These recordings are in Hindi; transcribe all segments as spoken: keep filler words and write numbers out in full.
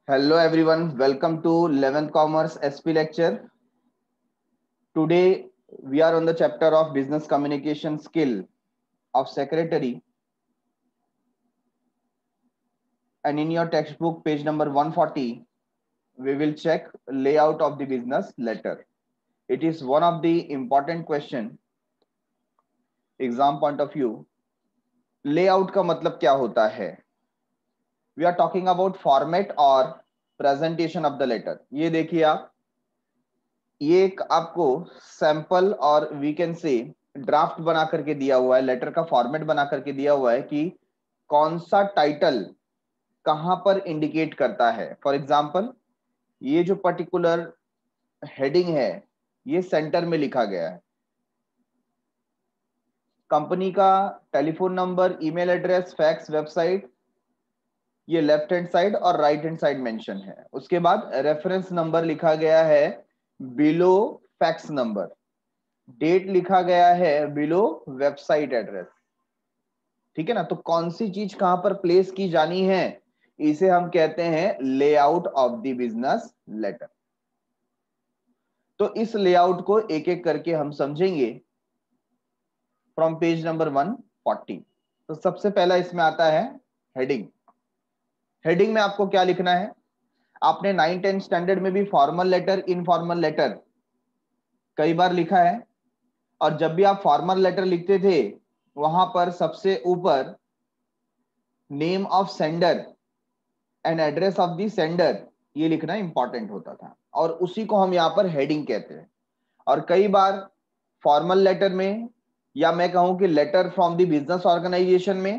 Hello everyone, welcome to eleventh Commerce S P lecture. Today we are on the chapter of business communication skill of secretary, and in your textbook page number one forty we will check layout of the business letter. It is one of the important question exam point of view. Layout का मतलब क्या होता है? We are talking about format और presentation of the letter. ये देखिए आप, ये एक आपको सैंपल और वी कैन से ड्राफ्ट बना करके दिया हुआ है, लेटर का फॉर्मेट बना करके दिया हुआ है कि कौन सा टाइटल कहां पर इंडिकेट करता है. फॉर एग्जांपल ये जो पर्टिकुलर हेडिंग है ये सेंटर में लिखा गया है, कंपनी का telephone number, email address, fax, website ये लेफ्ट हैंड साइड और राइट हैंड साइड मेंशन है. उसके बाद रेफरेंस नंबर लिखा गया है बिलो फैक्स नंबर, डेट लिखा गया है बिलो वेबसाइट एड्रेस. ठीक है ना. तो कौन सी चीज कहां पर प्लेस की जानी है इसे हम कहते हैं layout of the business letter. तो इस लेआउट को एक एक करके हम समझेंगे from page number one forty. तो सबसे पहला इसमें आता है हेडिंग. हेडिंग में आपको क्या लिखना है? आपने नाइन टेन स्टैंडर्ड में भी फॉर्मल लेटर, इनफॉर्मल लेटर कई बार लिखा है, और जब भी आप फॉर्मल लेटर लिखते थे वहां पर सबसे ऊपर name of sender and address of the sender ये लिखना इंपॉर्टेंट होता था, और उसी को हम यहां पर हेडिंग कहते हैं. और कई बार फॉर्मल लेटर में, या मैं कहूं कि letter from the business organization में,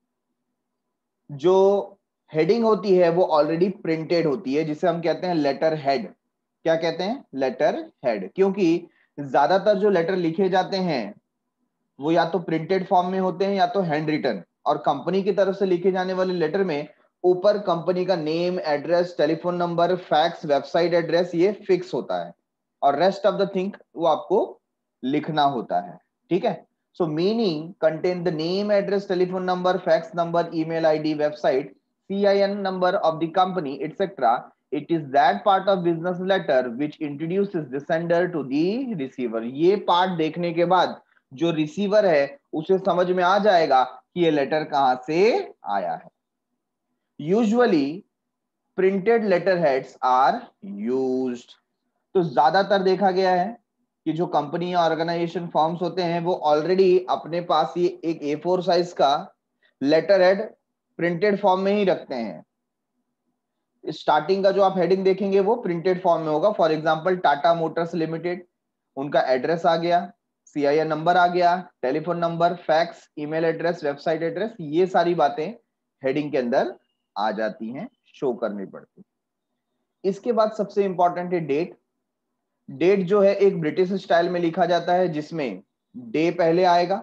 जो हेडिंग होती है वो ऑलरेडी प्रिंटेड होती है, जिसे हम कहते हैं लेटर हेड. क्या कहते हैं? Letter head. क्योंकि ज्यादातर जो लेटर लिखे जाते हैं वो या तो प्रिंटेड फॉर्म में होते हैं या तो हैंड रिटन, और कंपनी की तरफ से लिखे जाने वाले लेटर में ऊपर कंपनी का name, address, telephone number, fax, website address ये फिक्स होता है, और रेस्ट ऑफ द थिंग वो आपको लिखना होता है. ठीक है. So meaning contain the name, address, telephone number, fax number, email ID, website, C I N number of the company, et cetera. It is that part of business letter which introduces the sender to the receiver. ये पार्ट देखने के बाद जो रिसीवर है उसे समझ में आ जाएगा कि ये लेटर कहां से आया है. Usually printed letter heads are used. तो ज्यादातर देखा गया है कि जो कंपनी या ऑर्गेनाइजेशन फॉर्म्स होते हैं वो ऑलरेडी अपने पास ये एक ए फोर साइज का लेटर हेड प्रिंटेड फॉर्म में ही रखते हैं. स्टार्टिंग का जो आप हेडिंग देखेंगे वो प्रिंटेड फॉर्म में होगा. For example Tata motors limited, उनका एड्रेस आ गया, सी आई एन नंबर आ गया, telephone number, fax, email address, website address, ये सारी बातें हेडिंग के अंदर आ जाती हैं, शो करनी पड़ती. इसके बाद सबसे इंपॉर्टेंट है डेट. डेट जो है एक ब्रिटिश स्टाइल में लिखा जाता है, जिसमें डे पहले आएगा,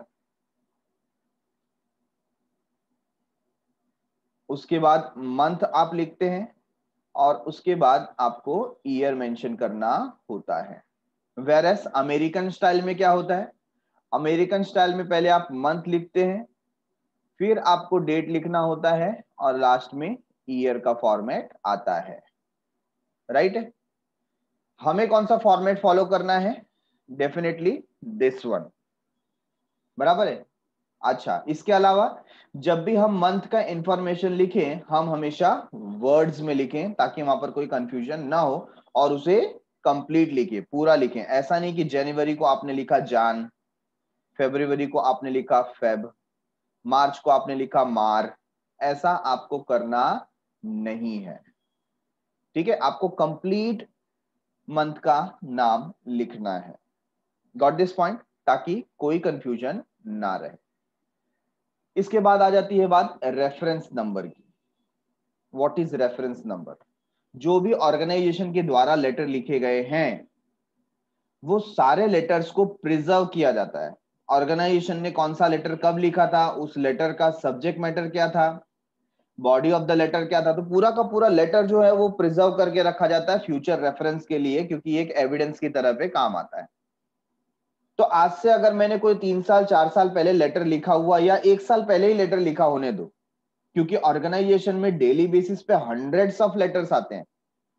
उसके बाद मंथ आप लिखते हैं, और उसके बाद आपको ईयर मेंशन करना होता है. वेरएस अमेरिकन स्टाइल में क्या होता है? अमेरिकन स्टाइल में पहले आप मंथ लिखते हैं, फिर आपको डेट लिखना होता है, और लास्ट में ईयर का फॉर्मेट आता है. Right right? हमें कौन सा फॉर्मेट फॉलो करना है? Definitely this one. बराबर है. अच्छा, इसके अलावा जब भी हम मंथ का इंफॉर्मेशन लिखें हम हमेशा वर्ड्स में लिखें, ताकि वहां पर कोई कंफ्यूजन ना हो, और उसे कंप्लीट लिखें, पूरा लिखें. ऐसा नहीं कि जनवरी को आपने लिखा जान, फरवरी को आपने लिखा फेब, मार्च को आपने लिखा मार. ऐसा आपको करना नहीं है. ठीक है. आपको कंप्लीट मंथ का नाम लिखना है. Got this point? ताकि कोई कंफ्यूजन ना रहे. इसके बाद आ जाती है बात रेफरेंस नंबर की. What is reference number? जो भी ऑर्गेनाइजेशन के द्वारा लेटर लिखे गए हैं वो सारे लेटर्स को प्रिजर्व किया जाता है. ऑर्गेनाइजेशन ने कौन सा लेटर कब लिखा था, उस लेटर का सब्जेक्ट मैटर क्या था, बॉडी ऑफ द लेटर क्या था, तो पूरा का पूरा लेटर जो है वो प्रिजर्व करके रखा जाता है फ्यूचर रेफरेंस के लिए, क्योंकि एक एविडेंस की तरह पे काम आता है. तो आज से अगर मैंने कोई तीन साल चार साल पहले लेटर लिखा हुआ, या एक साल पहले ही लेटर लिखा होने दो, क्योंकि ऑर्गेनाइजेशन में डेली बेसिस पे हंड्रेड्स ऑफ लेटर्स आते हैं।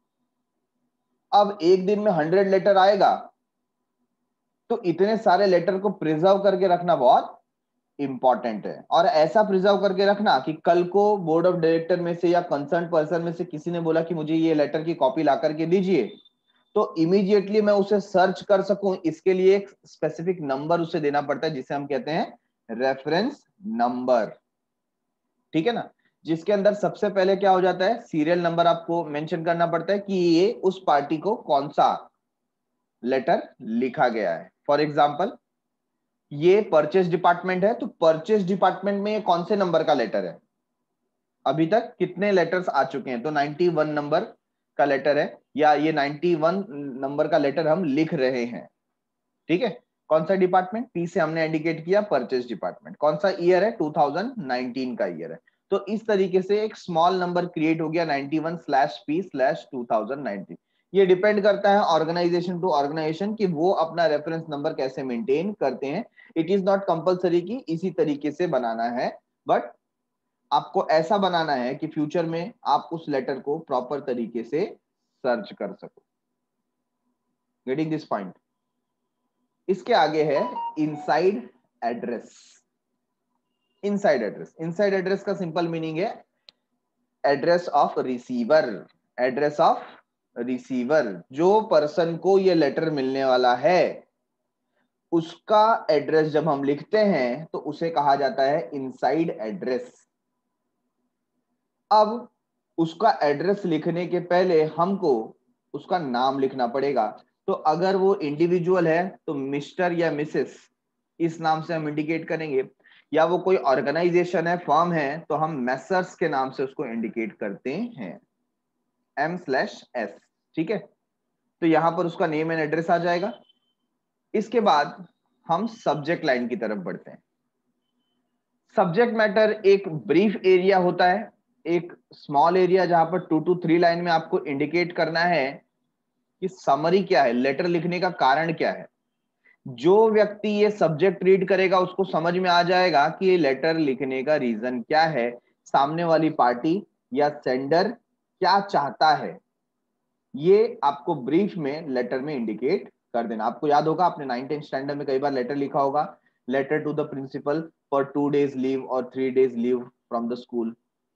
अब एक दिन में हंड्रेड लेटर आएगा तो इतने सारे लेटर को प्रिजर्व करके रखना बहुत इंपॉर्टेंट है। और ऐसा प्रिजर्व करके रखना कि कल को बोर्ड ऑफ डायरेक्टर में से या कंसर्न पर्सन में से किसी ने बोला कि मुझे ये लेटर की कॉपी ला करके दीजिए, तो इमीडिएटली मैं उसे सर्च कर सकूं। इसके लिए एक स्पेसिफिक नंबर उसे देना पड़ता है जिसे हम कहते हैं रेफरेंस नंबर, ठीक है ना, जिसके अंदर सबसे पहले क्या हो जाता है, सीरियल नंबर आपको मेंशन करना पड़ता है कि ये उस पार्टी को कौन सा लेटर लिखा गया है। फॉर एग्जाम्पल ये परचेज डिपार्टमेंट है, तो परचेज डिपार्टमेंट में ये कौन से नंबर का लेटर है, अभी तक कितने लेटर्स आ चुके हैं, तो इक्यानवे नंबर का लेटर है, या ये इक्यानवे नंबर का लेटर हम लिख रहे हैं, ठीक है। कौन सा डिपार्टमेंट, पी से हमने इंडिकेट किया परचेज डिपार्टमेंट, कौन सा ईयर है, दो हज़ार उन्नीस का ईयर है। तो इस तरीके से एक स्मॉल नंबर क्रिएट हो गया इक्यानवे slash P slash two thousand nineteen. ये डिपेंड करता है ऑर्गेनाइजेशन टू ऑर्गेनाइजेशन कि वो अपना रेफरेंस नंबर कैसे मेंटेन करते हैं। इट इज नॉट कंपलसरी कि इसी तरीके से बनाना है, बट आपको ऐसा बनाना है कि फ्यूचर में आप उस लेटर को प्रॉपर तरीके से सर्च कर सको। Getting this point. इसके आगे है inside address. Inside address, inside address का सिंपल मीनिंग है address of receiver. Address of receiver, जो पर्सन को ये लेटर मिलने वाला है उसका एड्रेस जब हम लिखते हैं तो उसे कहा जाता है इनसाइड एड्रेस। अब उसका एड्रेस लिखने के पहले हमको उसका नाम लिखना पड़ेगा। तो अगर वो इंडिविजुअल है तो मिस्टर या मिसेस इस नाम से हम इंडिकेट करेंगे, या वो कोई ऑर्गेनाइजेशन है, फर्म है, तो हम मैसर्स के नाम से उसको इंडिकेट करते हैं, एम स्लैश एस, ठीक है। तो यहां पर उसका नेम एंड एड्रेस आ जाएगा। इसके बाद हम सब्जेक्ट लाइन की तरफ बढ़ते हैं। सब्जेक्ट मैटर एक ब्रीफ एरिया होता है, एक स्मॉल एरिया जहां पर टू टू थ्री लाइन में आपको इंडिकेट करना है कि समरी क्या है, लेटर लिखने का कारण क्या है। जो व्यक्ति ये सब्जेक्ट रीड करेगा उसको समझ में आ जाएगा कि ये लेटर लिखने का रीजन क्या है, सामने वाली पार्टी या सेंडर क्या चाहता है, ये आपको ब्रीफ में लेटर में इंडिकेट कर देना। आपको याद होगा आपने नाइन टेंथ स्टैंडर्ड में कई बार लेटर लिखा होगा, letter to the principal for two days leave और three days leave from the school.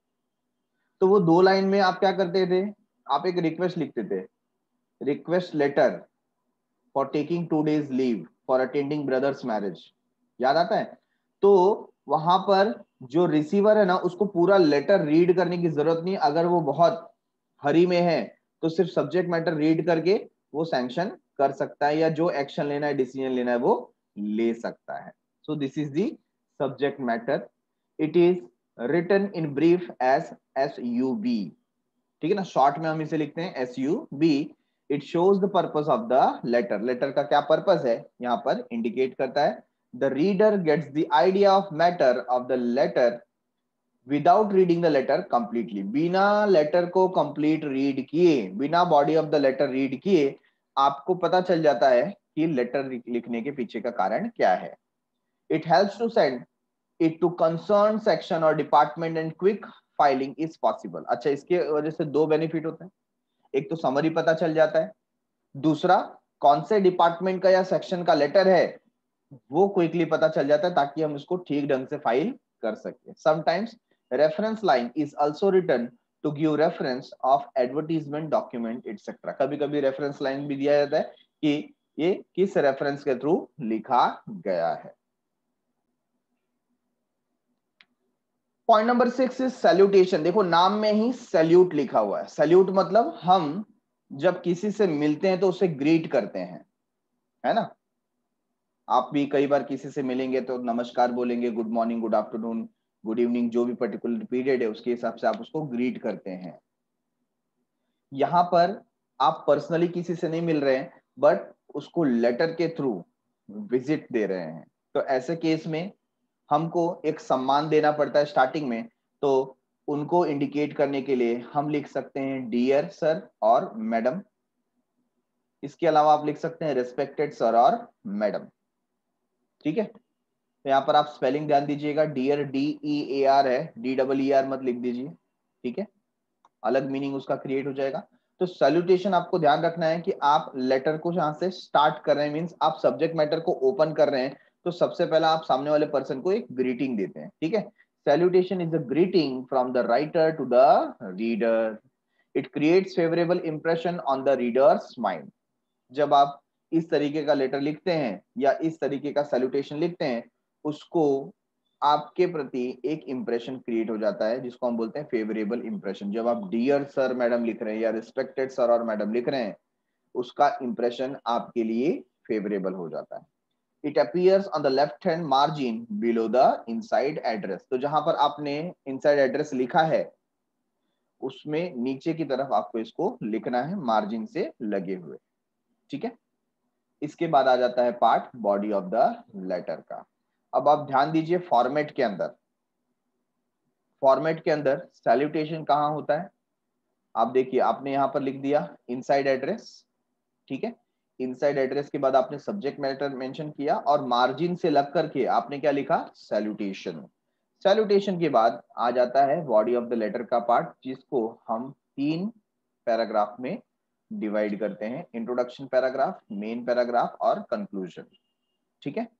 तो वो दो लाइन में आप क्या करते थे, आप एक रिक्वेस्ट लिखते थे, request letter for taking two days leave for attending brother's marriage, याद आता है। तो वहां पर जो रिसीवर है ना उसको पूरा लेटर रीड करने की जरूरत नहीं, अगर वो बहुत हरी में है तो सिर्फ सब्जेक्ट मैटर रीड करके वो सैंक्शन कर सकता है, या जो एक्शन लेना है, डिसीजन लेना है, वो ले सकता है। So this is the subject matter. It is written in brief as S U B, ठीक है ना, शॉर्ट में हम इसे लिखते हैं S U B. It shows the purpose of the letter. Letter का क्या पर्पस है यहां पर इंडिकेट करता है। The reader gets the idea of matter of the letter without reading the letter completely. बिना लेटर को कंप्लीट रीड किए, बिना body of the letter read किए आपको पता चल जाता है कि लेटर लिखने के पीछे का कारण क्या है। It helps to send it to concern section और department and quick filing is possible. अच्छा, इसके वजह से दो बेनिफिट होते हैं, एक तो समरी पता चल जाता है, दूसरा कौन से डिपार्टमेंट का या सेक्शन का लेटर है वो क्विकली पता चल जाता है ताकि हम इसको ठीक ढंग से फाइल कर सके। Sometimes reference line is also written to give reference of advertisement document etcetera. कभी कभी रेफरेंस लाइन भी दिया जाता है कि ये किस रेफरेंस के थ्रू लिखा गया है। Point number six is salutation. देखो नाम में ही सैल्यूट लिखा हुआ है। सैल्यूट मतलब हम जब किसी से मिलते हैं तो उसे ग्रीट करते हैं, है ना। आप भी कई बार किसी से मिलेंगे तो नमस्कार बोलेंगे, good morning, good afternoon, good evening, जो भी पर्टिकुलर पीरियड है उसके हिसाब से आप उसको ग्रीट करते हैं। यहां पर आप पर्सनली किसी से नहीं मिल रहे हैं बट उसको लेटर के थ्रू विजिट दे रहे हैं, तो ऐसे केस में हमको एक सम्मान देना पड़ता है स्टार्टिंग में। तो उनको इंडिकेट करने के लिए हम लिख सकते हैं डियर सर और मैडम। इसके अलावा आप लिख सकते हैं रिस्पेक्टेड सर और मैडम, ठीक है। तो यहाँ पर आप स्पेलिंग ध्यान दीजिएगा, dear D E A R है, डी डबल ई आर मत लिख दीजिए, ठीक है, अलग मीनिंग उसका क्रिएट हो जाएगा। तो सैल्यूटेशन आपको ध्यान रखना है कि आप लेटर को जहां से स्टार्ट कर रहे हैं, मींस आप सब्जेक्ट मैटर को ओपन कर रहे हैं, तो सबसे पहला आप सामने वाले पर्सन को एक ग्रीटिंग देते हैं, ठीक है। Salutation is a greeting from the writer to the reader, it creates favourable impression on the reader's mind. जब आप इस तरीके का लेटर लिखते हैं या इस तरीके का सैल्यूटेशन लिखते हैं, उसको आपके प्रति एक इंप्रेशन क्रिएट हो जाता है जिसको हम बोलते हैं फेवरेबल इंप्रेशन। जब आप डियर सर मैडम लिख रहे हैं या रिस्पेक्टेड सर और मैडम लिख रहे हैं, उसका इंप्रेशन आपके लिए फेवरेबल हो जाता है। It appears on the left hand margin below the inside address. तो जहां पर आपने इनसाइड एड्रेस लिखा है, उसमें नीचे की तरफ आपको इसको लिखना है मार्जिन से लगे हुए, ठीक है। इसके बाद आ जाता है part body of the letter का। अब आप ध्यान दीजिए, फॉर्मेट के अंदर फॉर्मेट के अंदर सैल्यूटेशन कहाँ होता है? आप देखिए, आपने यहां पर लिख दिया इनसाइड एड्रेस, ठीक है। इनसाइड एड्रेस के बाद आपने सब्जेक्ट मैटर मेंशन किया और मार्जिन से लग करके आपने क्या लिखा? सैल्यूटेशन। सैल्यूटेशन के बाद आ जाता है बॉडी ऑफ द लेटर का पार्ट, जिसको हम तीन पैराग्राफ में डिवाइड करते हैं, इंट्रोडक्शन पैराग्राफ, मेन पैराग्राफ और कंक्लूजन, ठीक है।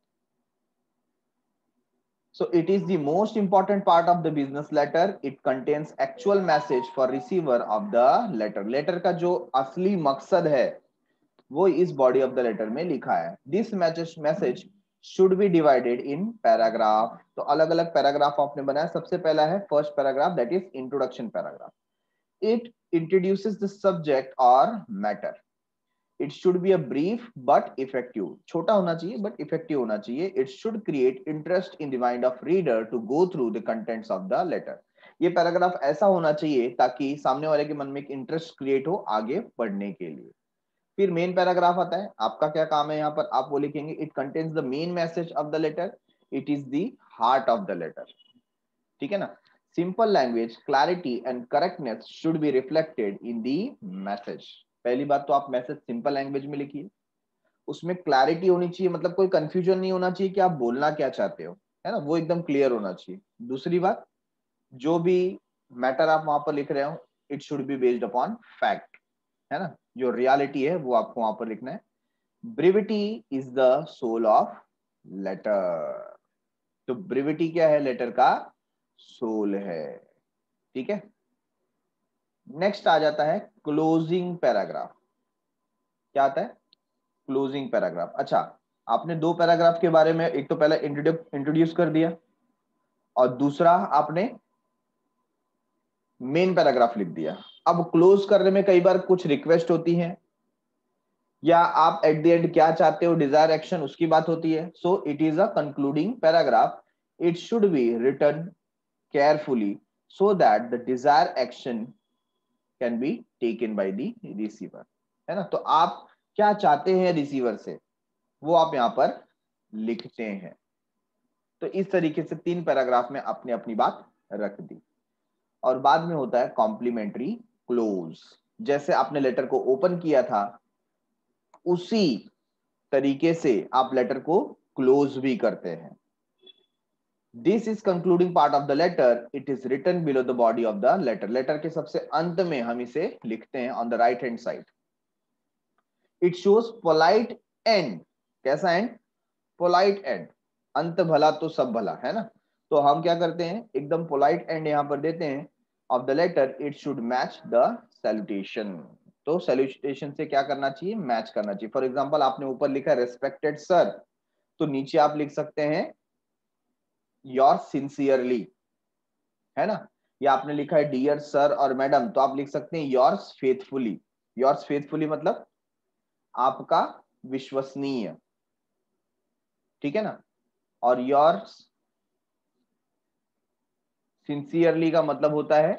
So it is the most important part of the business letter. It contains actual message for receiver of the letter. Letter का जो असली मकसद है वो इस body of the letter में लिखा है। This message message should be divided in paragraph. तो अलग अलग पैराग्राफ आपने बनाया। सबसे पहला है first paragraph, that is introduction paragraph. It introduces the subject or matter. It should be a brief but effective. छोटा होना चाहिए but effective होना चाहिए. It should create interest in the mind of reader to go through the contents of the letter. ये पैराग्राफ ऐसा होना चाहिए ताकि सामने वाले के मन में एक इंटरेस्ट क्रिएट हो आगे पढ़ने के लिए। फिर मेन पैराग्राफ आता है। आपका क्या काम है यहाँ पर? आप वो लिखेंगे, it contains the main message of the letter, it is the heart of the letter, ठीक है ना। Simple language, clarity and correctness should be reflected in the message. पहली बात तो आप मैसेज सिंपल लैंग्वेज में लिखिए, उसमें क्लैरिटी होनी चाहिए, मतलब कोई कंफ्यूजन नहीं होना चाहिए कि आप बोलना क्या चाहते हो, है ना, वो एकदम क्लियर होना चाहिए। दूसरी बात, जो भी मैटर आप वहां पर लिख रहे हो, it should be based upon fact, है ना, जो रियलिटी है वो आपको वहां पर लिखना है। Brevity is the soul of letter. तो ब्रीविटी क्या है? लेटर का सोल है, ठीक है। नेक्स्ट आ जाता है क्लोजिंग पैराग्राफ। क्या आता है? Closing paragraph. अच्छा, आपने दो पैराग्राफ के बारे में, एक तो पहले इंट्रोड्यूस कर दिया और दूसरा आपने मेन पैराग्राफ लिख दिया। अब क्लोज करने में कई बार कुछ रिक्वेस्ट होती है या आप एट द एंड क्या चाहते हो, डिजायर एक्शन, उसकी बात होती है। So it is a concluding paragraph. It should be written carefully so that the desired action can be taken by the receiver, है ना। तो आप क्या चाहते हैं रिसीवर से, वो आप यहां पर लिखते हैं। तो इस तरीके से तीन पैराग्राफ में आपने अपनी बात रख दी। और बाद में होता है कॉम्प्लीमेंट्री क्लोज। जैसे आपने लेटर को ओपन किया था, उसी तरीके से आप लेटर को क्लोज भी करते हैं। This is concluding part of the letter. It is written below the body of the letter. Letter के सबसे अंत में हम इसे लिखते हैं on the right hand side. It shows polite end. कैसा end? Polite end. अंत भला तो सब भला, है ना। तो हम क्या करते हैं, एकदम polite end यहाँ पर देते हैं of the letter. It should match the salutation. तो salutation से क्या करना चाहिए? मैच करना चाहिए। फॉर एग्जाम्पल, आपने ऊपर लिखा रेस्पेक्टेड सर, तो नीचे आप लिख सकते हैं योर सिंसियरली, है ना। या आपने लिखा है डियर सर और मैडम, तो आप लिख सकते हैं योर्स फेथफुली। योर्स फेथफुली मतलब आपका विश्वसनीय, ठीक है ना। और योर्स सिंसियरली का मतलब होता है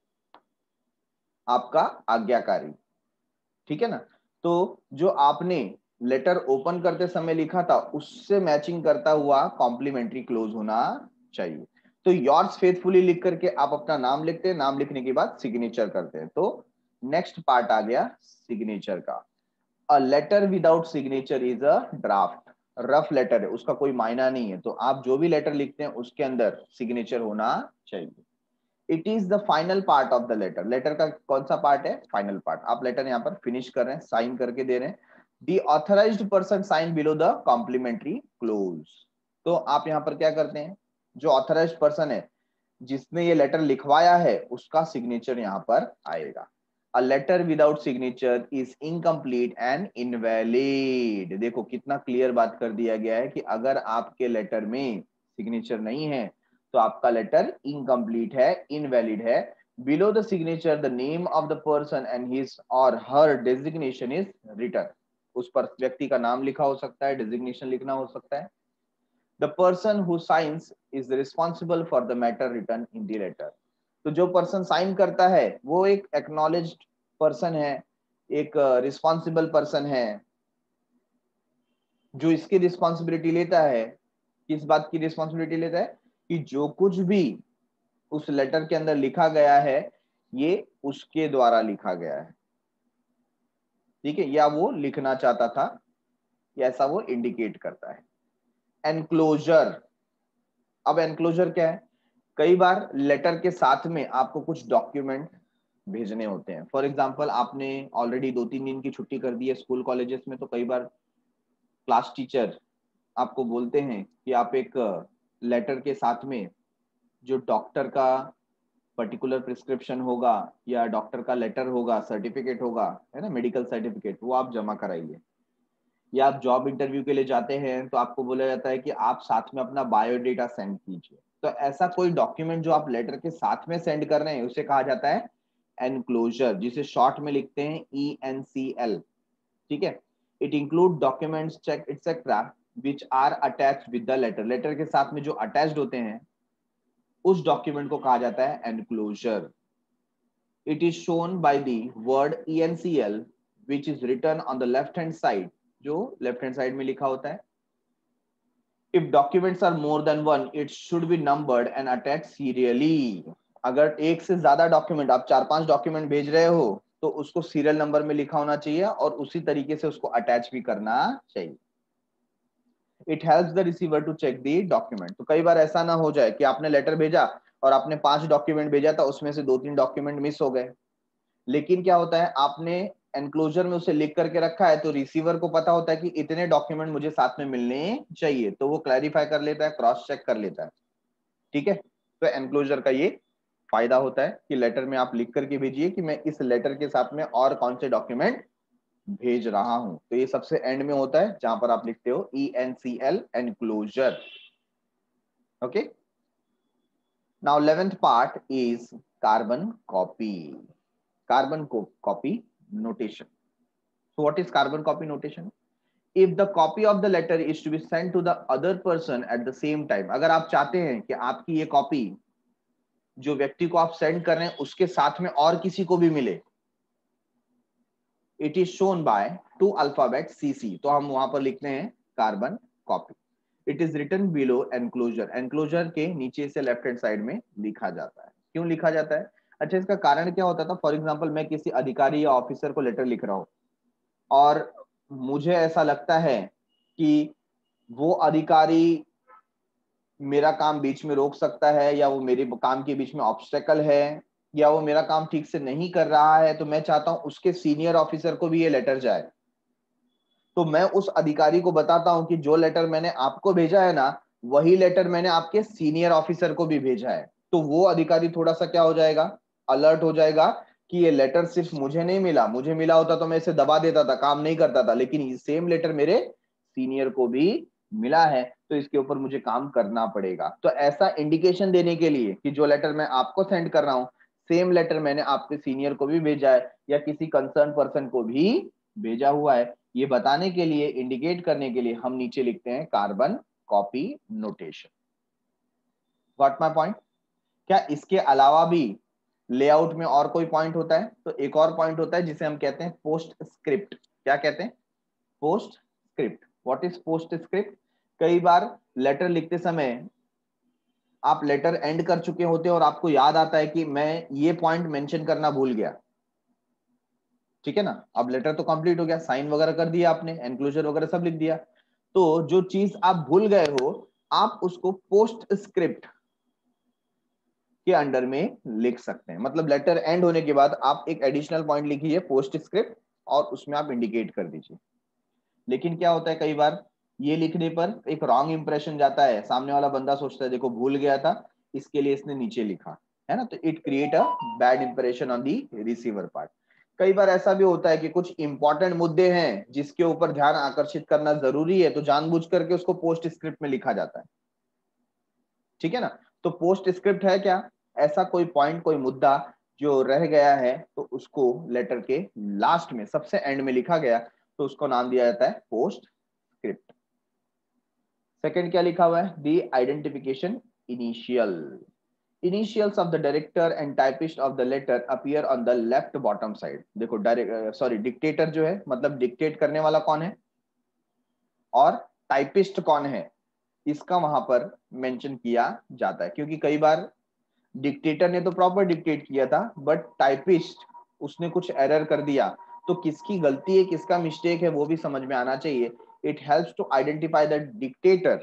आपका आज्ञाकारी, ठीक है ना। तो जो आपने लेटर ओपन करते समय लिखा था, उससे मैचिंग करता हुआ कॉम्प्लीमेंट्री क्लोज होना चाहिए। तो योर्स फेथफुली लिख करके आप अपना नाम लिखते हैं, नाम लिखने के बाद सिग्नेचर करते हैं। तो नेक्स्ट पार्ट आ गया सिग्नेचर का। A letter without signature is a draft. Rough letter है उसका कोई मायना नहीं है, तो आप जो भी लेटर लिखते हैं उसके अंदर सिग्नेचर होना चाहिए। It is the final part of the letter, letter का कौन सा पार्ट है, फाइनल पार्ट। आप लेटर यहाँ पर फिनिश कर रहे हैं, साइन करके दे रहे हैं, the authorised person sign below the complimentary close. तो आप यहाँ पर क्या करते हैं, जो ऑथराइज्ड पर्सन है जिसने ये लेटर लिखवाया है उसका सिग्नेचर यहाँ पर आएगा। A letter without signature is incomplete and invalid। देखो कितना क्लियर बात कर दिया गया है कि अगर आपके लेटर में सिग्नेचर नहीं है तो आपका लेटर इनकम्प्लीट है, इनवैलिड है। Below the signature the name of the person and his or her designation is written। उस पर व्यक्ति का नाम लिखा हो सकता है, डेजिग्नेशन लिखना हो सकता है। The person who signs is responsible for the matter written in the letter। तो जो पर्सन साइन करता है वो एक एक्नॉलेज्ड पर्सन है, एक रिस्पॉन्सिबल uh, पर्सन है, जो इसकी रिस्पॉन्सिबिलिटी लेता है। किस बात की रिस्पॉन्सिबिलिटी लेता है कि जो कुछ भी उस लेटर के अंदर लिखा गया है ये उसके द्वारा लिखा गया है, ठीक है, या वो लिखना चाहता था, या ऐसा वो इंडिकेट करता है। एनक्लोजर, अब एनक्लोजर क्या है, कई बार लेटर के साथ में आपको कुछ डॉक्यूमेंट भेजने होते हैं। फॉर एग्जांपल आपने ऑलरेडी दो तीन दिन की छुट्टी कर दी है स्कूल कॉलेजेस में, तो कई बार क्लास टीचर आपको बोलते हैं कि आप एक लेटर के साथ में जो डॉक्टर का पर्टिकुलर प्रिस्क्रिप्शन होगा या डॉक्टर का लेटर होगा, सर्टिफिकेट होगा, है ना, मेडिकल सर्टिफिकेट, वो आप जमा कराइए। या आप जॉब इंटरव्यू के लिए जाते हैं तो आपको बोला जाता है कि आप साथ में अपना बायोडेटा सेंड कीजिए। तो ऐसा कोई डॉक्यूमेंट जो आप लेटर के साथ में सेंड कर रहे हैं उसे कहा जाता है एनक्लोजर, जिसे शॉर्ट में लिखते हैं ई एन सी एल, ठीक है। It include documents cheque etcetera which are attached with the letter. Letter के साथ में जो अटैच्ड होते हैं उस डॉक्यूमेंट को कहा जाता है enclosure. It is shown by the word E N C L which is written on the left hand side, जो लेफ्ट हैंड साइड में लिखा होता है। If documents are more than one it should be numbered and attached serially. अगर एक से ज्यादा डॉक्यूमेंट, आप चार पांच डॉक्यूमेंट भेज रहे हो तो उसको सीरियल नंबर में लिखा होना चाहिए और उसी तरीके से उसको अटैच भी करना चाहिए। It helps the receiver to check the document. तो कई बार ऐसा ना हो जाए कि आपने लेटर भेजा और आपने पांच डॉक्यूमेंट भेजा था, उसमें से दो तीन डॉक्यूमेंट मिस हो गए, लेकिन क्या होता है आपने एनक्लोजर में उसे लिख करके रखा है तो रिसीवर को पता होता है कि इतने डॉक्यूमेंट मुझे साथ में मिलने चाहिए, तो वो क्लैरिफाई कर लेता है, क्रॉस चेक कर लेता है, ठीक है। तो एनक्लोजर का ये फायदा होता है कि लेटर में आप लिख करके भेजिए कि मैं इस लेटर के साथ में और कौन से डॉक्यूमेंट भेज रहा हूं। तो ये सबसे एंड में होता है जहां पर आप लिखते हो E N C L, enclosure, okay. Now eleventh part is carbon copy. Carbon copy notation. So what is carbon copy notation? If the copy of the letter is to be sent to the other person at the same time, अगर आप चाहते हैं कि आपकी ये कॉपी जो व्यक्ति को आप सेंड कर रहे हैं उसके साथ में और किसी को भी मिले, it is shown by two alphabet C C, तो हम वहां पर लिखते हैं carbon copy. It is written below enclosure, enclosure के नीचे से लेफ्ट हैंड साइड में लिखा जाता है। क्यों लिखा जाता है? अच्छा, इसका कारण क्या होता था? फॉर एग्जाम्पल मैं किसी अधिकारी या ऑफिसर को लेटर लिख रहा हूं और मुझे ऐसा लगता है कि वो अधिकारी मेरा काम बीच में रोक सकता है, या वो मेरे काम के बीच में ऑब्स्टेकल है, या वो मेरा काम ठीक से नहीं कर रहा है, तो मैं चाहता हूं उसके सीनियर ऑफिसर को भी ये लेटर जाए। तो मैं उस अधिकारी को बताता हूं कि जो लेटर मैंने आपको भेजा है ना, वही लेटर मैंने आपके सीनियर ऑफिसर को भी भेजा है। तो वो अधिकारी थोड़ा सा क्या हो जाएगा, अलर्ट हो जाएगा कि ये लेटर सिर्फ मुझे नहीं मिला, मुझे मिला होता तो मैं इसे दबा देता था, काम नहीं करता था, लेकिन ये सेम लेटर मेरे सीनियर को भी मिला है तो इसके ऊपर मुझे काम करना पड़ेगा। तो ऐसा इंडिकेशन देने के लिए कि जो लेटर मैं आपको सेंड कर रहा हूं सेम लेटर मैंने आपके सीनियर को भी भेजा है या किसी कंसर्न पर्सन को भी भेजा हुआ है, ये बताने के लिए, इंडिकेट करने के लिए हम नीचे लिखते हैं carbon copy notation. Got my point? क्या इसके अलावा भी लेआउट में और कोई पॉइंट होता है? तो एक और पॉइंट होता है जिसे हम कहते हैं पोस्ट स्क्रिप्ट। क्या कहते हैं? Postscript. What is postscript? कई बार लेटर लिखते समय आप लेटर एंड कर चुके होते हैं और आपको याद आता है कि मैं ये पॉइंट मेंशन करना भूल गया, ठीक है ना। अब लेटर तो कंप्लीट हो गया, साइन वगैरह कर दिया आपने, एनक्लोजर वगैरह सब लिख दिया, तो जो चीज आप भूल गए हो आप उसको पोस्ट स्क्रिप्ट के अंडर में लिख सकते हैं। मतलब लेटर एंड होने के बाद आप एक एडिशनल पॉइंट लिखिए पोस्ट स्क्रिप्ट और उसमें आप इंडिकेट कर दीजिए। लेकिन क्या होता है कई बार ये लिखने पर एक रॉन्ग इंप्रेशन जाता है, सामने वाला बंदा सोचता है देखो भूल गया था इसके लिए इसने नीचे लिखा है ना, तो it create a bad impression on the receiver part. कई बार ऐसा भी होता है कि कुछ इंपॉर्टेंट मुद्दे हैं जिसके ऊपर ध्यान आकर्षित करना जरूरी है, तो जानबूझ करके उसको पोस्ट स्क्रिप्ट में लिखा जाता है, ठीक है ना। तो पोस्ट स्क्रिप्ट है क्या, ऐसा कोई पॉइंट कोई मुद्दा जो रह गया है तो उसको लेटर के लास्ट में सबसे एंड में लिखा गया तो उसको नाम दिया जाता है पोस्ट स्क्रिप्ट। सेकंड क्या लिखा हुआ है, the identification initial. Initials of the director and typist of the letter appear on the left bottom side. देखो डायरेक्ट सॉरी डिक्टेटर जो है मतलब डिक्टेट करने वाला कौन है और टाइपिस्ट कौन है इसका वहां पर मेंशन किया जाता है, क्योंकि कई बार डिक्टेटर ने तो प्रॉपर डिक्टेट किया था बट टाइपिस्ट उसने कुछ एरर कर दिया, तो किसकी गलती है किसका मिस्टेक है वो भी समझ में आना चाहिए। It helps to identify the dictator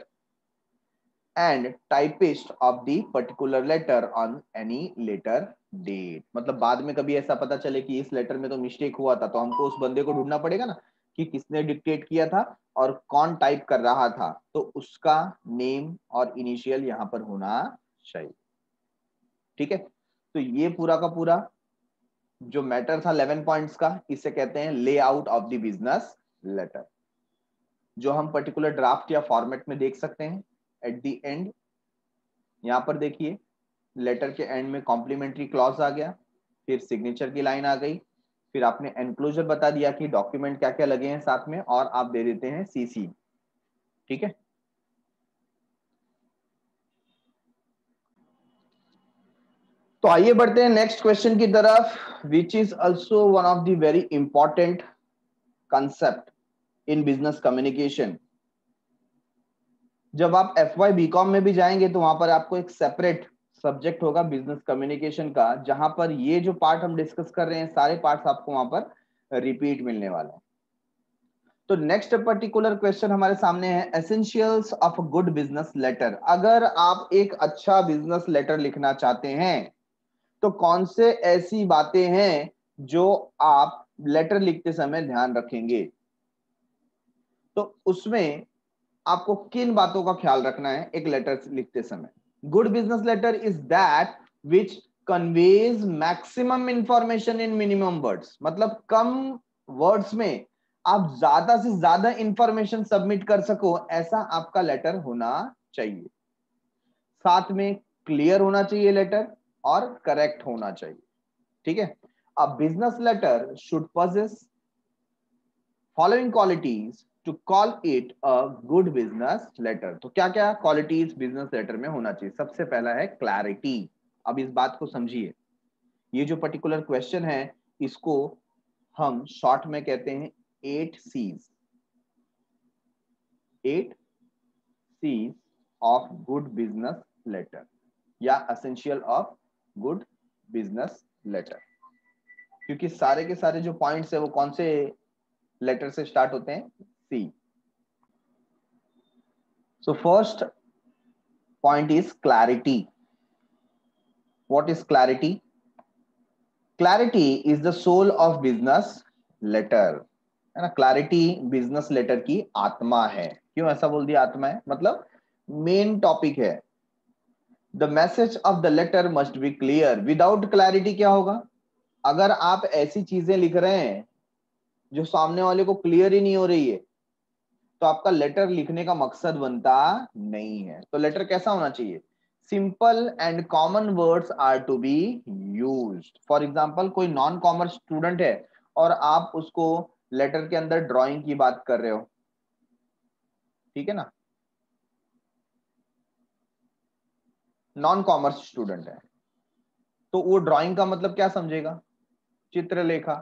and typist of the particular letter on any letter date. मतलब बाद में कभी ऐसा पता चले कि इस लेटर में तो मिस्टेक हुआ था तो हमको उस बंदे को ढूंढना पड़ेगा ना कि किसने डिक्टेट किया था और कौन टाइप कर रहा था, तो उसका नेम और इनिशियल यहां पर होना चाहिए, ठीक है। तो ये पूरा का पूरा जो मैटर था इलेवन पॉइंट्स का, इसे कहते हैं layout of the business letter, जो हम पर्टिकुलर ड्राफ्ट या फॉर्मेट में देख सकते हैं। एट द एंड यहां पर देखिए लेटर के एंड में कॉम्प्लीमेंट्री क्लॉज आ गया, फिर सिग्नेचर की लाइन आ गई, फिर आपने एनक्लोजर बता दिया कि डॉक्यूमेंट क्या क्या लगे हैं साथ में और आप दे देते हैं सीसी, ठीक है। तो आइए बढ़ते हैं नेक्स्ट क्वेश्चन की तरफ, which is also one of the very important concept in business communication. जब आप एफ वाई बी कॉम में भी जाएंगे तो वहां पर आपको एक सेपरेट सब्जेक्ट होगा बिजनेस कम्युनिकेशन का, जहां पर ये जो पार्ट हम डिस्कस कर रहे हैं सारे पार्ट्स आपको वहां पर रिपीट मिलने वाले हैं। तो नेक्स्ट पर्टिकुलर क्वेश्चन हमारे सामने है essentials of good business letter. अगर आप एक अच्छा बिजनेस लेटर लिखना चाहते हैं तो कौन से ऐसी बातें हैं जो आप लेटर लिखते समय ध्यान रखेंगे, तो उसमें आपको किन बातों का ख्याल रखना है एक लेटर लिखते समय। Good business letter is that which conveys maximum information in minimum words. मतलब कम वर्ड्स में आप ज्यादा से ज्यादा इंफॉर्मेशन सबमिट कर सको ऐसा आपका लेटर होना चाहिए। साथ में क्लियर होना चाहिए लेटर और करेक्ट होना चाहिए, ठीक है। A business letter should possess following qualities to call it a good business letter. तो क्या क्या क्वालिटीज बिजनेस लेटर में होना चाहिए। सबसे पहला है क्लैरिटी। अब इस बात को समझिए, ये जो पर्टिकुलर क्वेश्चन है इसको हम शॉर्ट में कहते हैं eight Cs. Eight Cs of good business letter या essential of good business letter, क्योंकि सारे के सारे जो पॉइंट्स है वो कौन से लेटर से स्टार्ट होते हैं, C. So first point is clarity. What is clarity? Clarity is the soul of business letter, है ना। क्लैरिटी बिजनेस लेटर की आत्मा है। क्यों ऐसा बोल दिया आत्मा है, मतलब मेन टॉपिक है। The message of the letter must be clear. Without clarity क्या होगा, अगर आप ऐसी चीजें लिख रहे हैं जो सामने वाले को क्लियर ही नहीं हो रही है तो आपका लेटर लिखने का मकसद बनता नहीं है। तो लेटर कैसा होना चाहिए, simple and common words are to be used. For example कोई नॉन कॉमर्स स्टूडेंट है और आप उसको लेटर के अंदर ड्राइंग की बात कर रहे हो, ठीक है ना, नॉन कॉमर्स स्टूडेंट है तो वो ड्राइंग का मतलब क्या समझेगा, चित्रलेखा,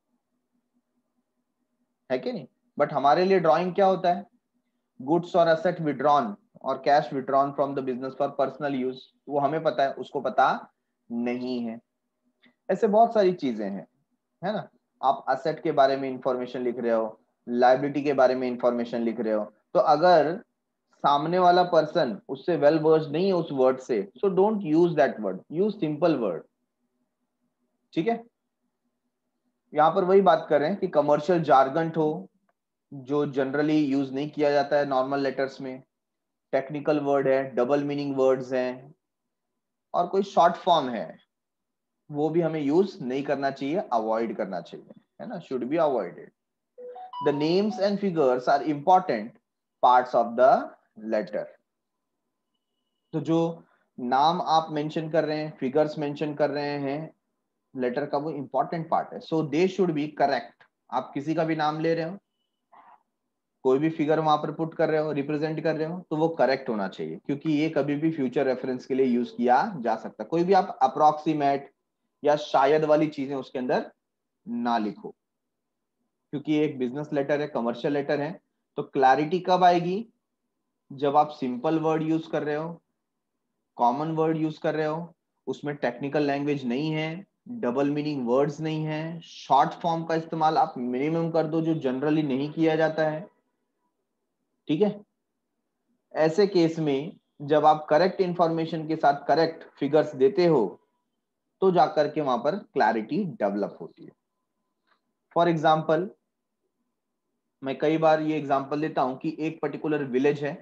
है कि नहीं। बट हमारे लिए ड्राइंग क्या होता है, गुड्स और एसेट विड्रॉन और cash withdrawn from the business for personal use, वो हमें पता है उसको पता नहीं है। ऐसे बहुत सारी चीजें हैं, है ना। आप असेट के बारे में इंफॉर्मेशन लिख रहे हो, लाइबिलिटी के बारे में इंफॉर्मेशन लिख रहे हो, तो अगर सामने वाला पर्सन उससे वेल वर्स्ड नहीं है उस वर्ड से, so don't use that word, use simple word. ठीक है, यहां पर वही बात कर रहे हैं कि कमर्शियल जार्गन हो जो जनरली यूज नहीं किया जाता है नॉर्मल लेटर्स में, टेक्निकल वर्ड है, डबल मीनिंग वर्ड्स हैं, और कोई शॉर्ट फॉर्म है, वो भी हमें यूज नहीं करना चाहिए, अवॉइड करना चाहिए, है ना, should be avoided. The names and figures are important parts of the letter. तो जो नाम आप मेंशन कर रहे हैं, फिगर्स मेंशन कर रहे हैं, लेटर का वो इंपॉर्टेंट पार्ट है, so they should be correct. आप किसी का भी नाम ले रहे हो, कोई भी फिगर वहां पर पुट कर रहे हो, रिप्रेजेंट कर रहे हो, तो वो करेक्ट होना चाहिए, क्योंकि ये कभी भी फ्यूचर रेफरेंस के लिए यूज किया जा सकता है। कोई भी आप अप्रोक्सीमेट या शायद वाली चीजें उसके अंदर ना लिखो, क्योंकि ये एक बिजनेस लेटर है, कमर्शियल लेटर है। तो क्लैरिटी कब आएगी? जब आप सिंपल वर्ड यूज कर रहे हो, कॉमन वर्ड यूज कर रहे हो, उसमें टेक्निकल लैंग्वेज नहीं है, डबल मीनिंग वर्ड्स नहीं है, शॉर्ट फॉर्म का इस्तेमाल आप मिनिमम कर दो जो जनरली नहीं किया जाता है। ठीक है, ऐसे केस में जब आप करेक्ट इंफॉर्मेशन के साथ करेक्ट फिगर्स देते हो तो जाकर के वहां पर क्लैरिटी डेवलप होती है। फॉर एग्जाम्पल, मैं कई बार ये एग्जांपल देता हूं कि एक पर्टिकुलर विलेज है,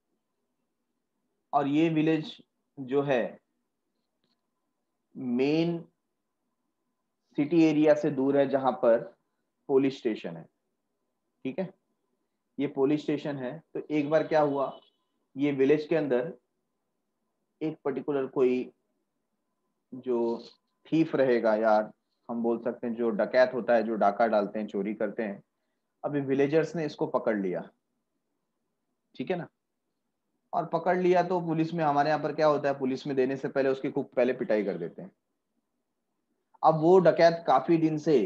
और ये विलेज जो है मेन सिटी एरिया से दूर है, जहां पर पुलिस स्टेशन है। ठीक है, ये पुलिस स्टेशन है। तो एक बार क्या हुआ, ये विलेज के अंदर एक पर्टिकुलर कोई जो थीफ रहेगा, या हम बोल सकते हैं जो डकैत होता है, जो डाका डालते हैं, चोरी करते हैं, अभी विलेजर्स ने इसको पकड़ लिया। ठीक है ना, और पकड़ लिया तो पुलिस में, हमारे यहाँ पर क्या होता है, पुलिस में देने से पहले उसकी खूब पहले पिटाई कर देते हैं। अब वो डकैत काफी दिन से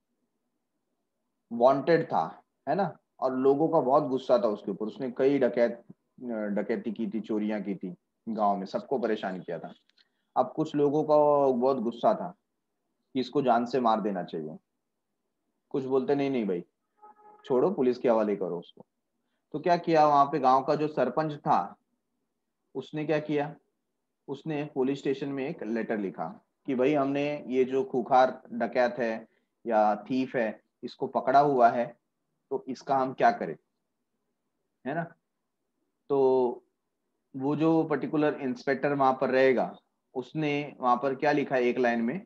वांटेड था, है ना, और लोगों का बहुत गुस्सा था उसके ऊपर, उसने कई डकैत डकैती की थी, चोरियां की थी, गांव में सबको परेशान किया था। अब कुछ लोगों का बहुत गुस्सा था कि इसको जान से मार देना चाहिए। कुछ बोलते नहीं नहीं भाई, छोड़ो, पुलिस के हवाले करो उसको। तो क्या किया, वहां पे गांव का जो सरपंच था, उसने क्या किया, उसने पुलिस स्टेशन में एक लेटर लिखा कि भाई हमने ये जो खूंखार डकैत है या थीफ है, इसको पकड़ा हुआ है, तो इसका हम क्या करें, है ना। तो वो जो पर्टिकुलर इंस्पेक्टर वहां पर रहेगा, उसने वहां पर क्या लिखा है एक लाइन में,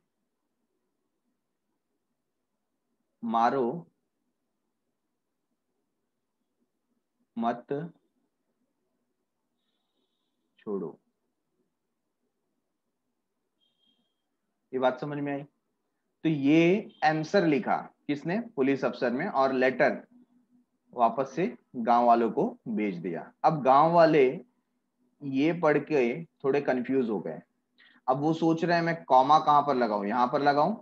मारो मत छोड़ो। ये बात समझ में आई? तो ये आंसर लिखा किसने, पुलिस अफसर में, और लेटर वापस से गांव वालों को भेज दिया। अब गांव वाले ये पढ़ के थोड़े कंफ्यूज हो गए। अब वो सोच रहे हैं मैं कॉमा कहां पर लगाऊं, यहां पर लगाऊं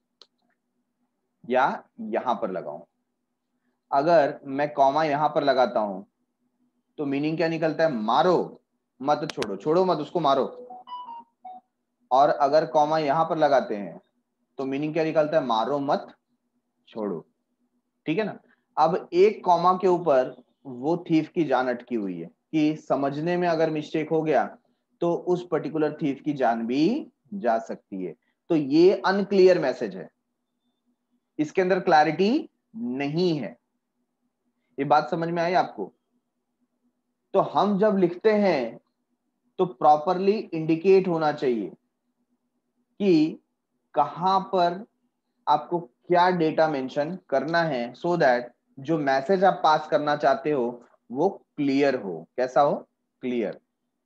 या यहां पर लगाऊं। अगर मैं कॉमा यहां पर लगाता हूं तो मीनिंग क्या निकलता है, मारो मत छोड़ो, छोड़ो मत उसको, मारो। और अगर कॉमा यहां पर लगाते हैं तो मीनिंग क्या निकलता है, मारो मत छोड़ो। ठीक है ना। अब एक कॉमा के ऊपर वो थीफ की जान अटकी हुई है कि समझने में अगर मिस्टेक हो गया तो उस पर्टिकुलर थीफ की जान भी जा सकती है। तो ये अनक्लियर मैसेज है, इसके अंदर क्लैरिटी नहीं है। ये बात समझ में आई आपको? तो हम जब लिखते हैं तो प्रॉपरली इंडिकेट होना चाहिए कि कहां पर आपको क्या डेटा मेंशन करना है, सो so दैट जो मैसेज आप पास करना चाहते हो वो क्लियर हो। कैसा हो? Clear.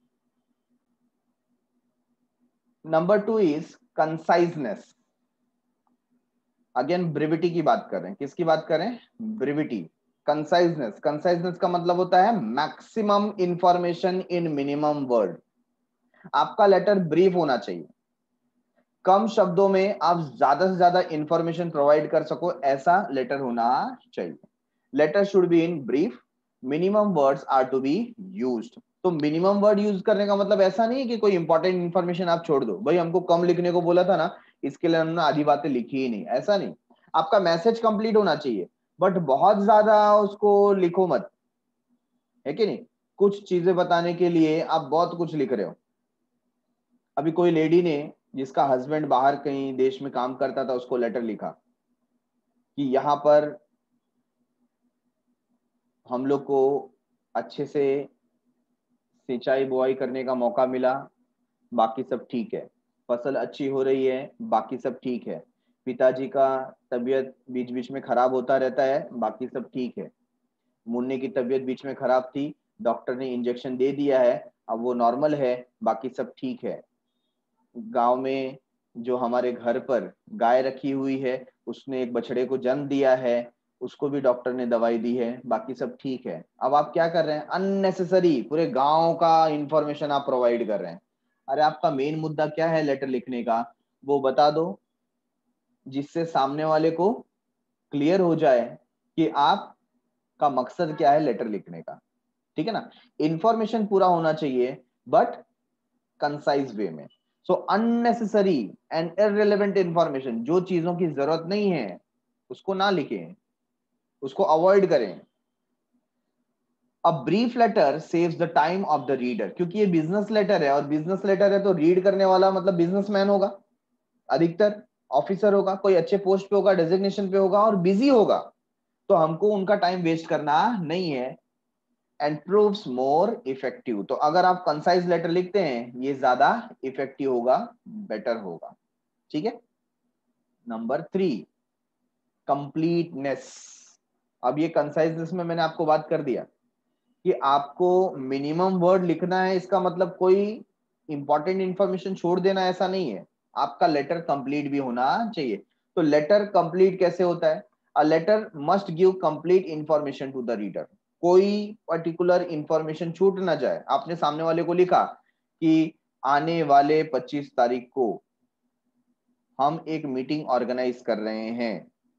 Number two is conciseness. Again brevity की बात कर रहे हैं, किसकी बात कर रहे हैं, ब्रिविटी। कंसाइजनेस, कंसाइजनेस का मतलब होता है maximum information in minimum word. आपका लेटर ब्रीफ होना चाहिए, कम शब्दों में आप ज्यादा से ज्यादा इंफॉर्मेशन प्रोवाइड कर सको, ऐसा लेटर होना चाहिए। Letter should be in brief, minimum words are to be used. तो मिनिमम वर्ड यूज करने का मतलब ऐसा नहीं है कि कोई इंपॉर्टेंट इंफॉर्मेशन आप छोड़ दो, भाई हमको कम लिखने को बोला था ना, इसके लिए हमने आधी बातें लिखी ही नहीं, ऐसा नहीं। आपका मैसेज कंप्लीट होना चाहिए, बट बहुत ज्यादा उसको लिखो मत। है कि नहीं? कुछ चीजें बताने के लिए आप बहुत कुछ लिख रहे हो। अभी कोई लेडी ने जिसका हस्बैंड बाहर कहीं देश में काम करता था उसको लेटर लिखा कि यहाँ पर हम लोग को अच्छे से सिंचाई बुआई करने का मौका मिला, बाकी सब ठीक है, फसल अच्छी हो रही है, बाकी सब ठीक है, पिताजी का तबीयत बीच बीच में खराब होता रहता है, बाकी सब ठीक है, मुन्ने की तबीयत बीच में खराब थी, डॉक्टर ने इंजेक्शन दे दिया है, अब वो नॉर्मल है, बाकी सब ठीक है। गांव में जो हमारे घर पर गाय रखी हुई है उसने एक बछड़े को जन्म दिया है, उसको भी डॉक्टर ने दवाई दी है, बाकी सब ठीक है। अब आप क्या कर रहे हैं? अननेसेसरी पूरे गांव का इंफॉर्मेशन आप प्रोवाइड कर रहे हैं। अरे आपका मेन मुद्दा क्या है लेटर लिखने का, वो बता दो, जिससे सामने वाले को क्लियर हो जाए कि आपका मकसद क्या है लेटर लिखने का। ठीक है ना? इंफॉर्मेशन पूरा होना चाहिए बट कंसाइज वे में। So unnecessary and irrelevant information, जो चीजों की जरूरत नहीं है उसको ना लिखें, उसको अवॉइड करें। A brief letter saves the time of the reader, क्योंकि ये बिजनेस लेटर है और बिजनेस लेटर है तो रीड करने वाला मतलब बिजनेसमैन होगा, अधिकतर ऑफिसर होगा, कोई अच्छे पोस्ट पे होगा, डेजिग्नेशन पे होगा और बिजी होगा, तो हमको उनका टाइम वेस्ट करना नहीं है। एंड प्रूव्स मोर इफेक्टिव, तो अगर आप कंसाइज लेटर लिखते हैं ये ज्यादा इफेक्टिव होगा, बेटर होगा। ठीक है? Number three, completeness. अब ये कंसाइजनेस में मैंने आपको बात कर दिया कि आपको मिनिमम वर्ड लिखना है, इसका मतलब कोई इंपॉर्टेंट इंफॉर्मेशन छोड़ देना ऐसा नहीं है, आपका लेटर कंप्लीट भी होना चाहिए। तो लेटर कंप्लीट कैसे होता है? A letter must give complete information to the reader, कोई पर्टिकुलर इंफॉर्मेशन छूट ना जाए। आपने सामने वाले को लिखा कि आने वाले पच्चीस तारीख को हम एक मीटिंग ऑर्गेनाइज कर रहे हैं,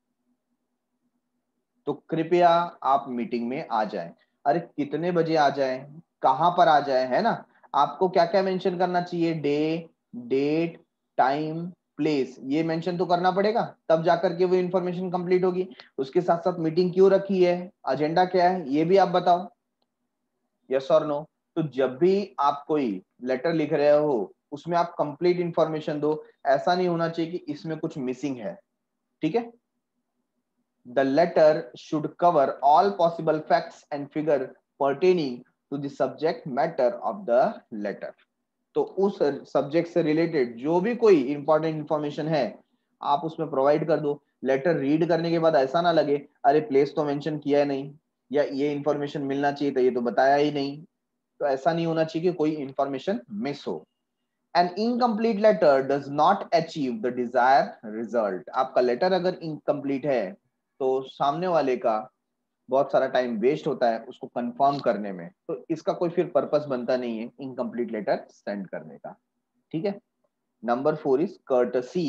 तो कृपया आप मीटिंग में आ जाएं। अरे कितने बजे आ जाएं, कहां पर आ जाएं, है ना? आपको क्या क्या मेंशन करना चाहिए? डे, डेट, टाइम, प्लेस, ये मेंशन तो करना पड़ेगा, तब जाकर के वो इंफॉर्मेशन कंप्लीट होगी। उसके साथ साथ मीटिंग क्यों रखी है, एजेंडा क्या है, ये भी आप बताओ, यस और नो। तो जब भी आप कोई लेटर लिख रहे हो उसमें आप कंप्लीट इंफॉर्मेशन दो, ऐसा नहीं होना चाहिए कि इसमें कुछ मिसिंग है। ठीक है? The letter should cover all possible facts and figure pertaining to the subject matter of the letter. तो उस सब्जेक्ट से रिलेटेड जो भी कोई इंपॉर्टेंट इंफॉर्मेशन है आप उसमें प्रोवाइड कर दो। लेटर रीड करने के बाद ऐसा ना लगे अरे प्लेस तो मेंशन किया है नहीं, या ये इंफॉर्मेशन मिलना चाहिए था ये तो बताया ही नहीं। तो ऐसा नहीं होना चाहिए कि कोई इंफॉर्मेशन मिस हो। An incomplete letter does not achieve the desired result. आपका लेटर अगर इनकम्प्लीट है तो सामने वाले का बहुत सारा टाइम वेस्ट होता है उसको कंफर्म करने में, तो इसका कोई फिर पर्पस बनता नहीं है इनकम्प्लीट लेटर सेंड करने का। ठीक है? Number four is courtesy.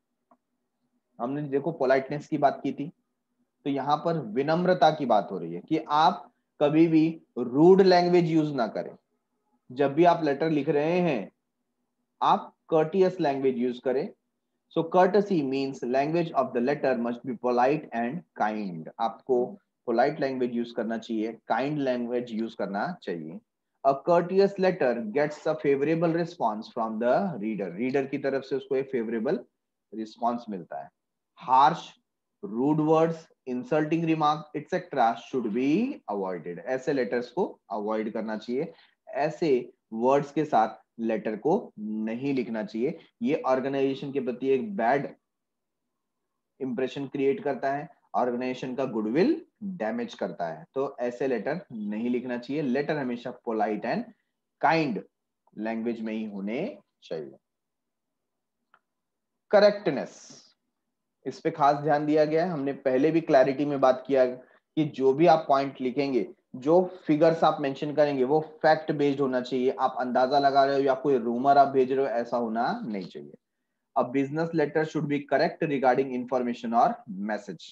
हमने देखो पोलाइटनेस की बात की थी, तो यहाँ पर विनम्रता की बात हो रही है कि आप कभी भी रूड लैंग्वेज यूज ना करें। जब भी आप लेटर लिख रहे हैं आप कर्टियस लैंग्वेज यूज करें। So courtesy means language of the letter must be polite and kind. आपको polite language use करना चाहिए, kind language use करना चाहिए। A courteous letter gets a favorable response from the reader. Reader की तरफ से उसको एक favorable response मिलता है। Harsh, rude words, insulting remark, et cetera should be avoided. ऐसे letters को avoid करना चाहिए, ऐसे words के साथ लेटर को नहीं लिखना चाहिए। ये ऑर्गेनाइजेशन के प्रति एक बैड इंप्रेशन क्रिएट करता है, ऑर्गेनाइजेशन का गुडविल डैमेज करता है, तो ऐसे लेटर नहीं लिखना चाहिए। लेटर हमेशा पोलाइट एंड काइंड लैंग्वेज में ही होने चाहिए। करेक्टनेस, इस पे खास ध्यान दिया गया है। हमने पहले भी क्लैरिटी में बात किया कि जो भी आप पॉइंट लिखेंगे, जो फिगर्स आप मेंशन करेंगे वो फैक्ट बेस्ड होना चाहिए। आप अंदाजा लगा रहे हो या कोई रूमर आप भेज रहे हो ऐसा होना नहीं चाहिए। A business letter should be correct regarding information or message.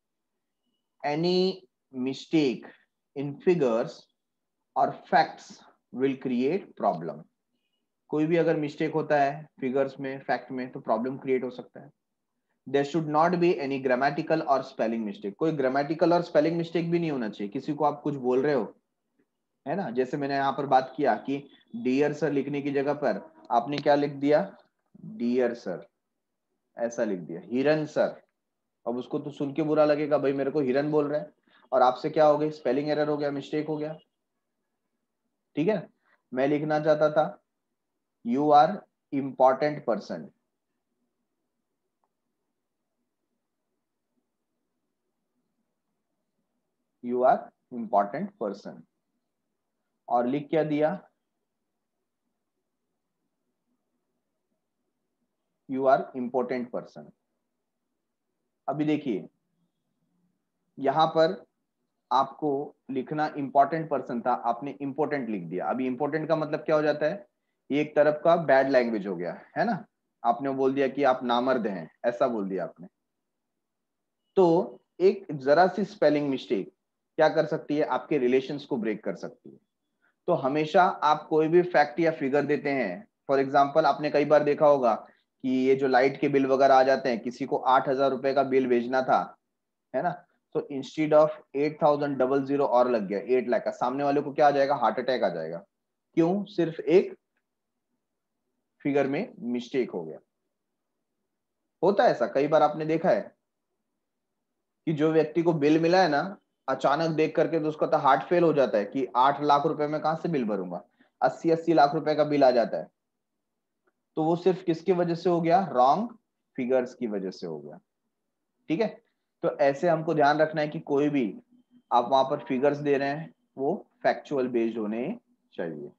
Any mistake in figures or facts will create problem. कोई भी अगर मिस्टेक होता है फिगर्स में, फैक्ट में, तो प्रॉब्लम क्रिएट हो सकता है। There should not be any grammatical or spelling mistake. कोई ग्रामेटिकल और स्पेलिंग मिस्टेक भी नहीं होना चाहिए। किसी को आप कुछ बोल रहे हो है ना। जैसे मैंने यहाँ पर बात किया कि डियर सर लिखने की जगह पर आपने क्या लिख दिया, डियर सर, ऐसा लिख दिया, हिरन सर। अब उसको तो सुन के बुरा लगेगा, भाई मेरे को हिरन बोल रहा है, और आपसे क्या हो गई, स्पेलिंग एरर हो गया, मिस्टेक हो गया, ठीक है। मैं लिखना चाहता था you are important person, you are important person, और लिख क्या दिया, यू आर इंपॉर्टेंट पर्सन। अभी देखिए यहां पर आपको लिखना इंपॉर्टेंट पर्सन था, आपने इंपॉर्टेंट लिख दिया। अभी इंपॉर्टेंट का मतलब क्या हो जाता है, ये एक तरफ का बैड लैंग्वेज हो गया है ना। आपने बोल दिया कि आप नामर्द हैं, ऐसा बोल दिया आपने। तो एक जरा सी स्पेलिंग मिस्टेक क्या कर सकती है, आपके रिलेशंस को ब्रेक कर सकती है। तो हमेशा आप कोई भी फैक्ट या फिगर देते हैं, फॉर एग्जाम्पल आपने कई बार देखा होगा कि ये जो लाइट के बिल वगैरह आ जाते हैं, किसी को आठ हजार रुपए का बिल भेजना था, है ना, तो instead of eight thousand double zero और लग गया एट लाख का, सामने वाले को क्या आ जाएगा, हार्ट अटैक आ जाएगा। क्यों, सिर्फ एक फिगर में मिस्टेक हो गया। होता है ऐसा, कई बार आपने देखा है कि जो व्यक्ति को बिल मिला है ना, अचानक देख करके तो उसका तो हार्ट फेल हो जाता है कि आठ लाख रुपए में कहां से बिल भरूंगा, अस्सी अस्सी लाख रुपए का बिल आ जाता है। तो वो सिर्फ किसकी वजह से हो गया, रॉन्ग फिगर्स की वजह से हो गया, ठीक है। तो ऐसे हमको ध्यान रखना है कि कोई भी आप वहां पर फिगर्स दे रहे हैं वो फैक्चुअल बेस्ड होने चाहिए।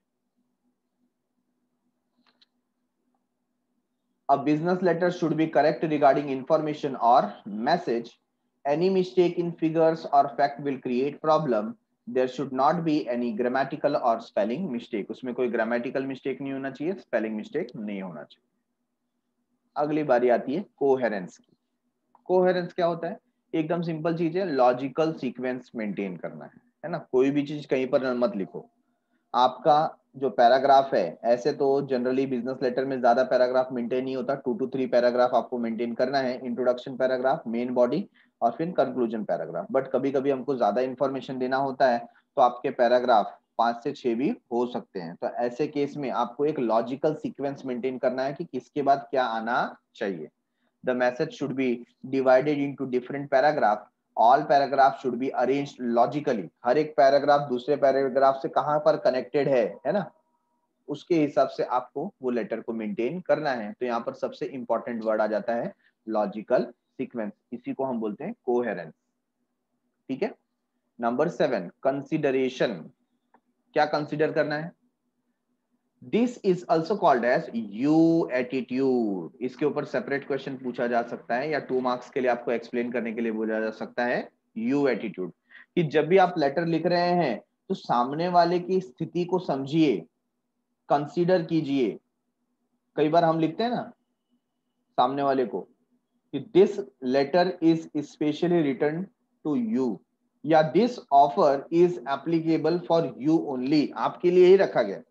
A business letter should be correct regarding information or message. Any mistake in figures or fact will create problem. There should not be any grammatical or spelling mistake. उसमें कोई grammatical mistake नहीं होना चाहिए, spelling mistake नहीं होना चाहिए। अगली बारी आती है कोहेरेंस की। कोहेरेंस क्या होता है, एकदम सिंपल चीज है, लॉजिकल सीक्वेंस मेंटेन करना है, है ना। कोई भी चीज कहीं पर मत लिखो। आपका जो पैराग्राफ है, ऐसे तो जनरली बिजनेस लेटर में ज्यादा पैराग्राफ मेंटेन नहीं होता, टू टू थ्री पैराग्राफ आपको मेंटेन करना है, इंट्रोडक्शन पैराग्राफ, मेन बॉडी, और फिर कंक्लूजन पैराग्राफ। बट कभी कभी हमको ज्यादा इंफॉर्मेशन देना होता है तो आपके पैराग्राफ पांच से छह भी हो सकते हैं। तो ऐसे केस में आपको एक लॉजिकल सीक्वेंस मेंटेन करना है कि किसके बाद क्या आना चाहिए। The message should be divided into different paragraph, all paragraph should be arranged logically. हर एक पैराग्राफ दूसरे पैराग्राफ से कहां पर कनेक्टेड है है ना, उसके हिसाब से आपको वो लेटर को मेंटेन करना है। तो यहाँ पर सबसे इंपॉर्टेंट वर्ड आ जाता है लॉजिकल सीक्वेंस, इसी को हम बोलते हैं कोहेरेंस, ठीक है। Number seven, consideration. क्या कंसिडर करना है, this is also called as you attitude. इसके ऊपर सेपरेट क्वेश्चन पूछा जा सकता है या टू मार्क्स के लिए आपको एक्सप्लेन करने के लिए बोला जा सकता है यू एटीट्यूड। कि जब भी आप लेटर लिख रहे हैं तो सामने वाले की स्थिति को समझिए, कंसीडर कीजिए। कई बार हम लिखते हैं ना सामने वाले को कि this letter is specially written to you, या this offer is applicable for you only, आपके लिए ही रखा गया।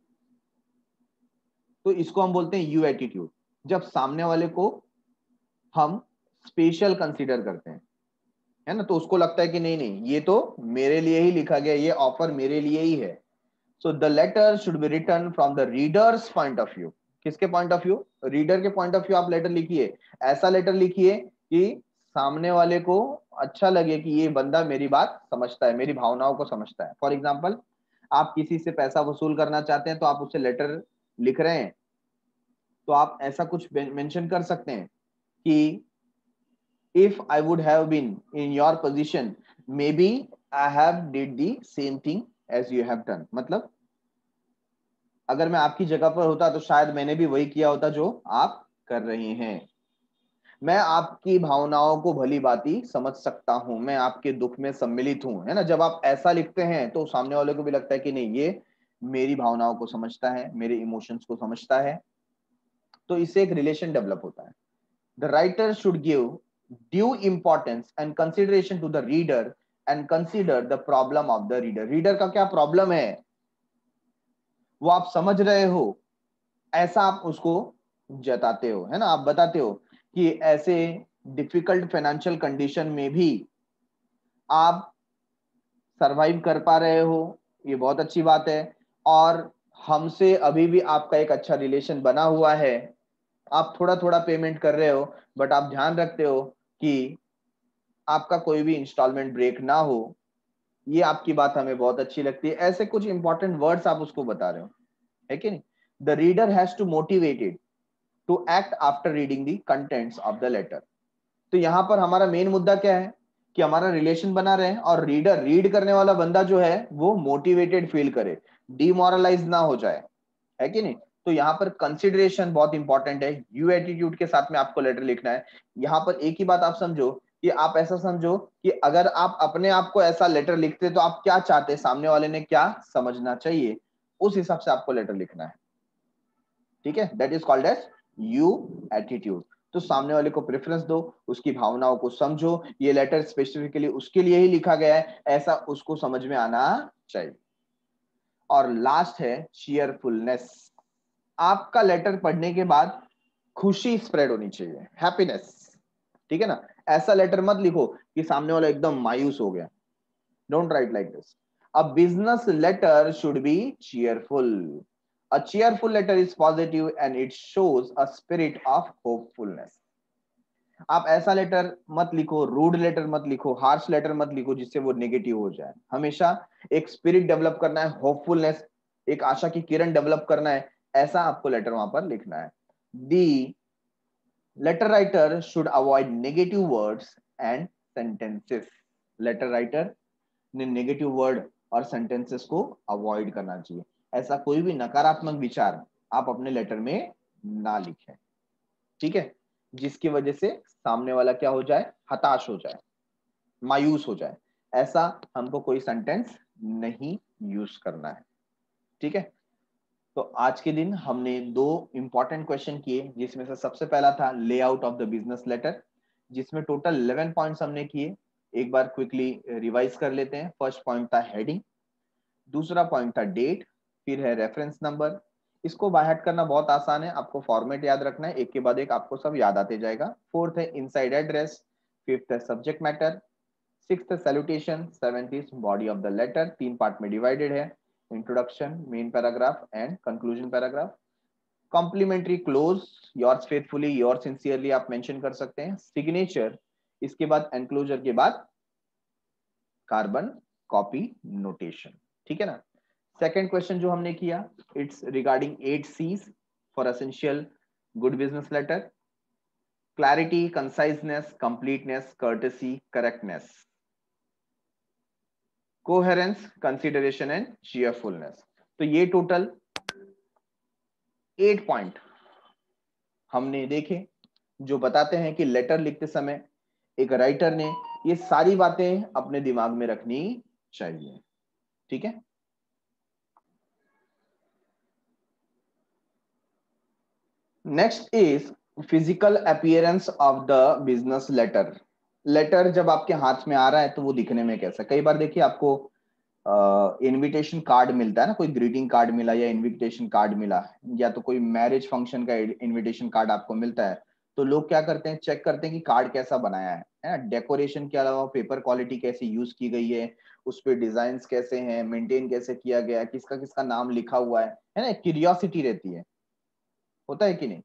तो इसको हम बोलते हैं यू एटीट्यूड। जब सामने वाले को हम स्पेशल कंसीडर करते हैं, है ना, तो उसको लगता है कि नहीं नहीं ये तो मेरे लिए ही लिखा गया, ये ऑफर मेरे लिए ही है। So the letter should be written from the reader's point of view. किसके पॉइंट ऑफ व्यू, रीडर के पॉइंट ऑफ व्यू आप लेटर लिखिए। ऐसा लेटर लिखिए कि सामने वाले को अच्छा लगे कि ये बंदा मेरी बात समझता है, मेरी भावनाओं को समझता है। फॉर एग्जाम्पल आप किसी से पैसा वसूल करना चाहते हैं तो आप उससे लेटर लिख रहे हैं, तो आप ऐसा कुछ मेंशन कर सकते हैं कि if I would have been in your position, maybe I have did the same thing as you have done। मतलब अगर मैं आपकी जगह पर होता तो शायद मैंने भी वही किया होता जो आप कर रहे हैं। मैं आपकी भावनाओं को भली भांति समझ सकता हूं, मैं आपके दुख में सम्मिलित हूं, है ना। जब आप ऐसा लिखते हैं तो सामने वाले को भी लगता है कि नहीं ये मेरी भावनाओं को समझता है, मेरे इमोशंस को समझता है। तो इससे एक रिलेशन डेवलप होता है। The writer should give due importance and consideration to the reader and consider the problem of the reader. Reader का क्या प्रॉब्लम है वो आप समझ रहे हो, ऐसा आप उसको जताते हो, है ना। आप बताते हो कि ऐसे डिफिकल्ट फाइनेंशियल कंडीशन में भी आप सरवाइव कर पा रहे हो, ये बहुत अच्छी बात है, और हमसे अभी भी आपका एक अच्छा रिलेशन बना हुआ है, आप थोड़ा थोड़ा पेमेंट कर रहे हो, बट आप ध्यान रखते हो कि आपका कोई भी इंस्टॉलमेंट ब्रेक ना हो, ये आपकी बात हमें बहुत अच्छी लगती है। ऐसे कुछ इंपॉर्टेंट वर्ड्स आप उसको बता रहे हो, है कि नहीं? The reader has to motivated to act after reading the contents of the letter. तो यहां पर हमारा मेन मुद्दा क्या है कि हमारा रिलेशन बना रहे और रीडर, रीड करने वाला बंदा जो है वो मोटिवेटेड फील करे, डिमोरलाइज ना हो जाए, है कि नहीं? तो यहाँ पर कंसिडरेशन बहुत इंपॉर्टेंट है। यू एटीट्यूड के साथ में आपको लेटर लिखना है। यहाँ पर एक ही बात आप समझो कि आप ऐसा समझो कि अगर आप अपने आप को ऐसा लेटर लिखते तो आप क्या चाहते, सामने वाले ने क्या समझना चाहिए, उस हिसाब से आपको लेटर लिखना है, ठीक है? That is called as you attitude. तो सामने वाले को प्रेफरेंस दो, उसकी भावनाओं को समझो, ये लेटर स्पेसिफिकली उसके लिए ही लिखा गया है, ऐसा उसको समझ में आना चाहिए। और लास्ट है चीयरफुलनेस। आपका लेटर पढ़ने के बाद खुशी स्प्रेड होनी चाहिए, हैप्पीनेस, ठीक है ना? ऐसा लेटर मत लिखो कि सामने वाला एकदम मायूस हो गया। Don't write like this. A business letter should be cheerful. A cheerful letter is positive and it shows a spirit of hopefulness. आप ऐसा लेटर मत लिखो, रूड लेटर मत लिखो, हार्श लेटर मत लिखो जिससे वो नेगेटिव हो जाए। हमेशा एक स्पिरिट डेवलप करना है, होपफुलनेस, एक आशा की किरण डेवलप करना है, ऐसा आपको लेटर वहां पर लिखना है। The letter writer should avoid negative words and sentences. Letter writer ने नेगेटिव वर्ड और सेंटेंसेस को अवॉइड करना चाहिए। ऐसा कोई भी नकारात्मक विचार आप अपने लेटर में ना लिखें, ठीक है? जिसकी वजह से सामने वाला क्या हो जाए, हताश हो जाए, मायूस हो जाए। ऐसा हमको कोई सेंटेंस नहीं यूज करना है, ठीक है? तो आज के दिन हमने दो इंपॉर्टेंट क्वेश्चन किए, जिसमें से सबसे पहला था layout of the business letter, जिसमें टोटल इलेवन पॉइंट्स हमने किए। एक बार क्विकली रिवाइज कर लेते हैं। फर्स्ट पॉइंट था हेडिंग, दूसरा पॉइंट था डेट, फिर है रेफरेंस नंबर। इसको बाय हार्ट करना बहुत आसान है, आपको फॉर्मेट याद रखना है, एक के बाद एक आपको सब याद आते जाएगा। फोर्थ है इनसाइड एड्रेस, फिफ्थ है subject matter, sixth salutation, seventh is body of the letter. तीन पार्ट में डिवाइडेड है, introduction, main paragraph and conclusion paragraph. Complimentary close, yours faithfully, yours sincerely आप मेंशन कर सकते हैं। सिग्नेचर, इसके बाद एनक्लोजर के बाद कार्बन कॉपी नोटेशन, ठीक है ना? सेकेंड क्वेश्चन जो हमने किया, it's regarding eight Cs for essential good business letter: clarity, conciseness, completeness, courtesy, correctness, coherence, consideration and cheerfulness. तो ये टोटल एट पॉइंट हमने देखे जो बताते हैं कि लेटर लिखते समय एक राइटर ने ये सारी बातें अपने दिमाग में रखनी चाहिए, ठीक है? Next is physical appearance of the business letter. Letter जब आपके हाथ में आ रहा है तो वो दिखने में कैसा? कई बार देखिए आपको इनविटेशन uh, कार्ड मिलता है ना, कोई ग्रीटिंग कार्ड मिला या इनविटेशन कार्ड मिला, या तो कोई मैरिज फंक्शन का इनविटेशन कार्ड आपको मिलता है, तो लोग क्या करते हैं, चेक करते हैं कि कार्ड कैसा बनाया है, है ना? डेकोरेशन के अलावा पेपर क्वालिटी कैसी यूज की गई है, उस पर डिजाइन कैसे हैं, मेंटेन कैसे किया गया है, किसका किसका नाम लिखा हुआ है है ना? क्यूरियोसिटी रहती है, होता है कि नहीं?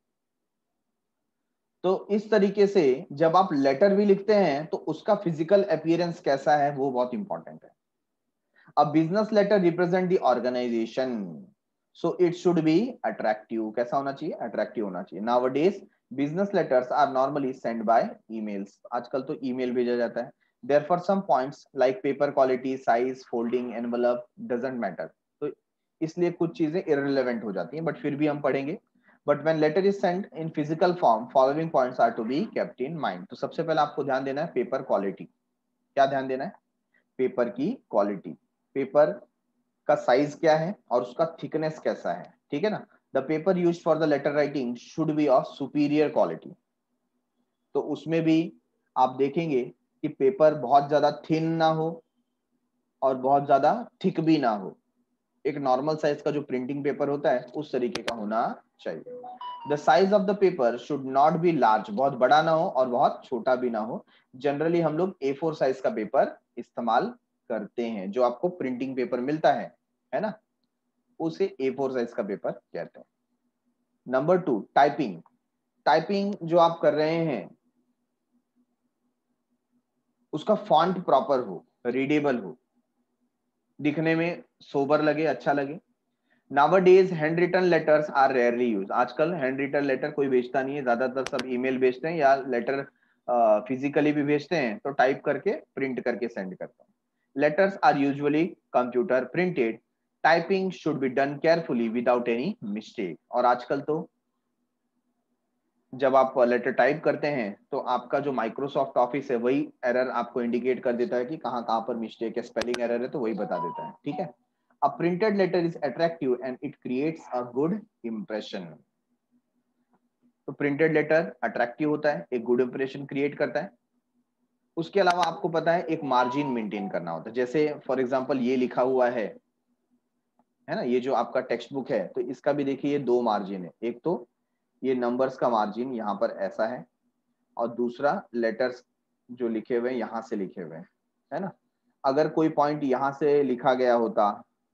तो इस तरीके से जब आप लेटर भी लिखते हैं तो उसका फिजिकल अपीयरेंस कैसा है वो बहुत इंपॉर्टेंट है। A business letter represent the organization, so it should be attractive. कैसा होना चाहिए? अट्रैक्टिव होना चाहिए। Nowadays business letters are normally send by emails, आजकल तो ईमेल भेजा जाता है। Therefore some points like paper quality, size, folding, envelope doesn't matter, तो इसलिए कुछ चीजें इररिलेवेंट हो जाती हैं, बट फिर भी हम पढ़ेंगे। But when letter is sent in physical form, following points are to be kept in mind. तो सबसे पहले आपको ध्यान देना है पेपर क्वालिटी। क्या ध्यान देना है? पेपर की क्वालिटी, पेपर का साइज क्या है और उसका थिकनेस कैसा है, ठीक है ना? The paper used for the letter writing should be of superior quality. तो उसमें भी आप देखेंगे कि पेपर बहुत ज्यादा थिन ना हो और बहुत ज्यादा थिक भी ना हो, एक नॉर्मल साइज का जो प्रिंटिंग पेपर होता है उस तरीके का होना चाहिए। The size of the paper should not be large, बहुत बड़ा ना हो और बहुत छोटा भी ना हो। जनरली हम लोग ए फोर साइज का पेपर इस्तेमाल करते हैं जो आपको प्रिंटिंग पेपर मिलता है, है ना, उसे ए फोर साइज का पेपर कहते हैं। Number two, typing. टाइपिंग जो आप कर रहे हैं उसका फॉन्ट प्रॉपर हो, रीडेबल हो, दिखने में सोबर लगे, अच्छा लगे। Nowadays hand written letters are rarely use. आजकल हैंड रिटन लेटर कोई बेचता नहीं है, ज्यादातर सब ईमेल भेजते हैं या लेटर फिजिकली भी भेजते हैं, तो टाइप करके प्रिंट करके सेंड करते हैं। Letters are usually computer printed. Typing should be done carefully without any mistake. और आजकल तो जब आप लेटर टाइप करते हैं तो आपका जो माइक्रोसॉफ्ट ऑफिस है वही एरर आपको इंडिकेट कर देता है कि कहाँ कहाँ पर मिस्टेक है, स्पेलिंग एरर है, तो वही बता देता है। ठीक है, a printed letter is attractive and it creates a good impression. तो प्रिंटेड लेटर अट्रैक्टिव होता है, एक गुड इंप्रेशन क्रिएट करता है। उसके अलावा आपको पता है एक मार्जिन मेंटेन करना होता है। जैसे फॉर एग्जांपल ये लिखा हुआ है है ना, ये जो आपका टेक्स्ट बुक है, तो इसका भी देखिए ये दो मार्जिन है। एक तो ये नंबर्स का मार्जिन यहाँ पर ऐसा है, और दूसरा लेटर्स जो लिखे हुए हैं यहाँ से लिखे हुए हैं, है ना। अगर कोई पॉइंट यहाँ से लिखा गया होता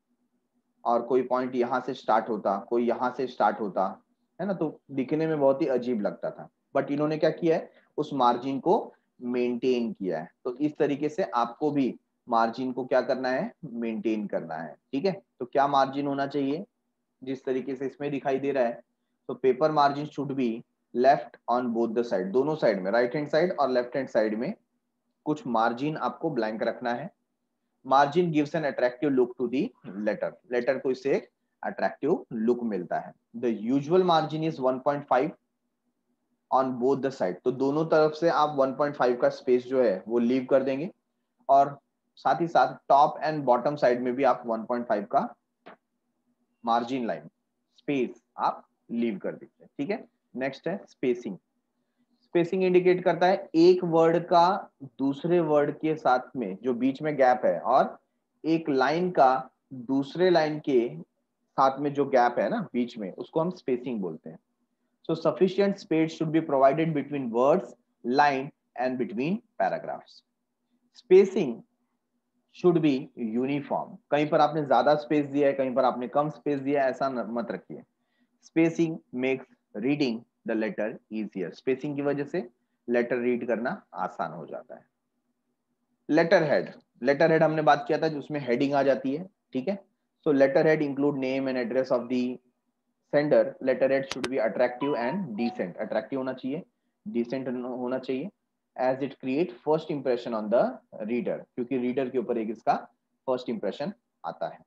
और कोई पॉइंट यहाँ से स्टार्ट होता, कोई यहाँ से स्टार्ट होता, है ना, तो दिखने में बहुत ही अजीब लगता था। बट इन्होंने क्या किया है, उस मार्जिन को मेंटेन किया है। तो इस तरीके से आपको भी मार्जिन को क्या करना है, मेंटेन करना है। ठीक है, तो क्या मार्जिन होना चाहिए, जिस तरीके से इसमें दिखाई दे रहा है, तो paper margin should be left on both the side, दोनों साइड में, राइट हैंड साइड और लेफ्ट हैंड साइड में कुछ मार्जिन आपको ब्लैंक रखना है। Margin gives an attractive look to the letter, letter को इससे एक अट्रैक्टिव लुक मिलता है। The usual margin is one point five on both the side. तो दोनों तरफ से आप वन पॉइंट फाइव का स्पेस जो है वो लीव कर देंगे, और साथ ही साथ टॉप एंड बॉटम साइड में भी आप वन पॉइंट फाइव का मार्जिन लाइन स्पेस आप लीव कर दीजिए। ठीक है, नेक्स्ट है स्पेसिंग। स्पेसिंग इंडिकेट करता है एक वर्ड का दूसरे वर्ड के साथ में जो बीच में गैप है, और एक लाइन का दूसरे लाइन के साथ में जो गैप है ना बीच में, उसको हम स्पेसिंग बोलते हैं। So sufficient space should be provided between words, line and between paragraphs. Spacing should be uniform. कहीं पर आपने ज्यादा स्पेस दिया है, कहीं पर आपने कम स्पेस दिया है, ऐसा मत रखिए। Spacing makes reading the letter easier. Spacing की वजह से लेटर रीड करना आसान हो जाता है। लेटर हेड, लेटर हेड हमने बात किया था जिसमें हेडिंग आ जाती है। ठीक है, so letter head include name and address of the sender. Letter head should be attractive and decent. Attractive होना चाहिए, डिसेंट होना चाहिए, as it create first impression on the reader, क्योंकि रीडर के ऊपर एक इसका फर्स्ट इंप्रेशन आता है।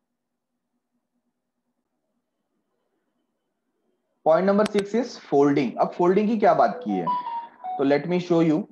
Point number six is folding. अब फोल्डिंग की क्या बात की है, तो लेट मी शो यू।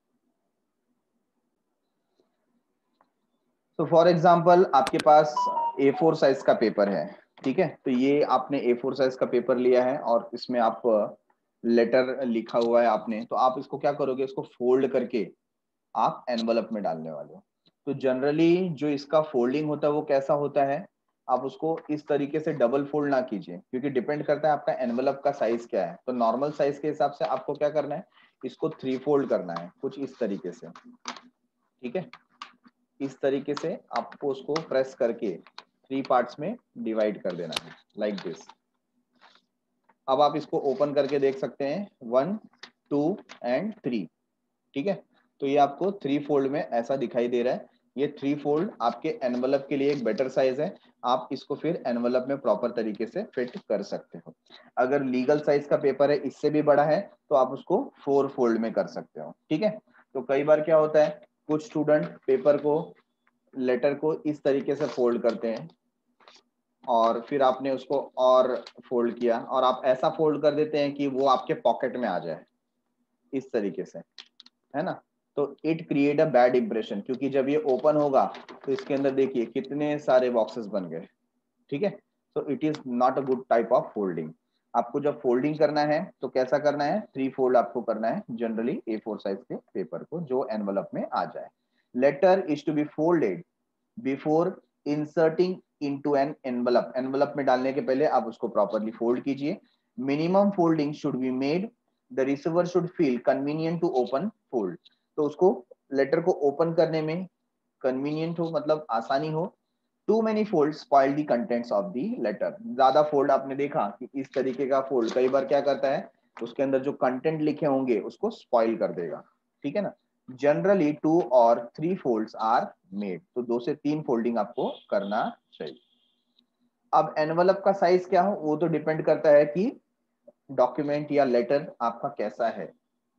तो फॉर एग्जाम्पल आपके पास ए फोर साइज का पेपर है। ठीक है, तो ये आपने ए फोर साइज का पेपर लिया है और इसमें आप लेटर लिखा हुआ है आपने, तो आप इसको क्या करोगे, इसको फोल्ड करके आप एनवलप में डालने वाले हो। तो जनरली जो इसका फोल्डिंग होता है वो कैसा होता है, आप उसको इस तरीके से डबल फोल्ड ना कीजिए, क्योंकि डिपेंड करता है आपका एनवलप का साइज क्या है। तो नॉर्मल साइज के हिसाब से आपको क्या करना है, इसको थ्री फोल्ड करना है, कुछ इस तरीके से। ठीक है, इस तरीके से आपको उसको प्रेस करके थ्री पार्ट्स में डिवाइड कर देना है, लाइक दिस। अब आप इसको ओपन करके देख सकते हैं, वन टू एंड थ्री। ठीक है, तो ये आपको थ्री फोल्ड में ऐसा दिखाई दे रहा है। ये थ्री फोल्ड आपके एनवलप के लिए एक बेटर साइज है। आप इसको फिर एनवलप में प्रॉपर तरीके से फिट कर सकते हो। अगर लीगल साइज का पेपर है, इससे भी बड़ा है, तो आप उसको फोर फोल्ड में कर सकते हो। ठीक है, तो कई बार क्या होता है, कुछ स्टूडेंट पेपर को, लेटर को इस तरीके से फोल्ड करते हैं, और फिर आपने उसको और फोल्ड किया, और आप ऐसा फोल्ड कर देते हैं कि वो आपके पॉकेट में आ जाए इस तरीके से, है ना। तो it create a bad impression, क्योंकि जब ये ओपन होगा तो इसके अंदर देखिए कितने सारे बॉक्सेस बन गए। ठीक है, तो it is not a good type of folding. आपको जब फोल्डिंग करना है तो कैसा करना है, थ्री फोल्ड आपको करना है जनरली ए फोर साइज के पेपर को, जो एनवलप में आ जाए। Letter is to be folded before inserting into an envelope. Envelope में डालने के पहले आप उसको प्रॉपरली फोल्ड कीजिए। Minimum folding should be made, the receiver should feel convenient to open fold. तो उसको लेटर को ओपन करने में कन्वीनियंट हो, मतलब आसानी हो, too many fold spoil the contents of the letter, ज्यादा फोल्ड आपने देखा कि इस तरीके का फोल्ड कई बार क्या करता है, उसके अंदर जो कंटेंट लिखे होंगे उसको स्पॉइल कर देगा, ठीक है ना। Generally two or three folds are made, तो दो से तीन फोल्डिंग आपको करना चाहिए। अब एनवलप का साइज क्या हो वो तो डिपेंड करता है कि डॉक्यूमेंट या लेटर आपका कैसा है।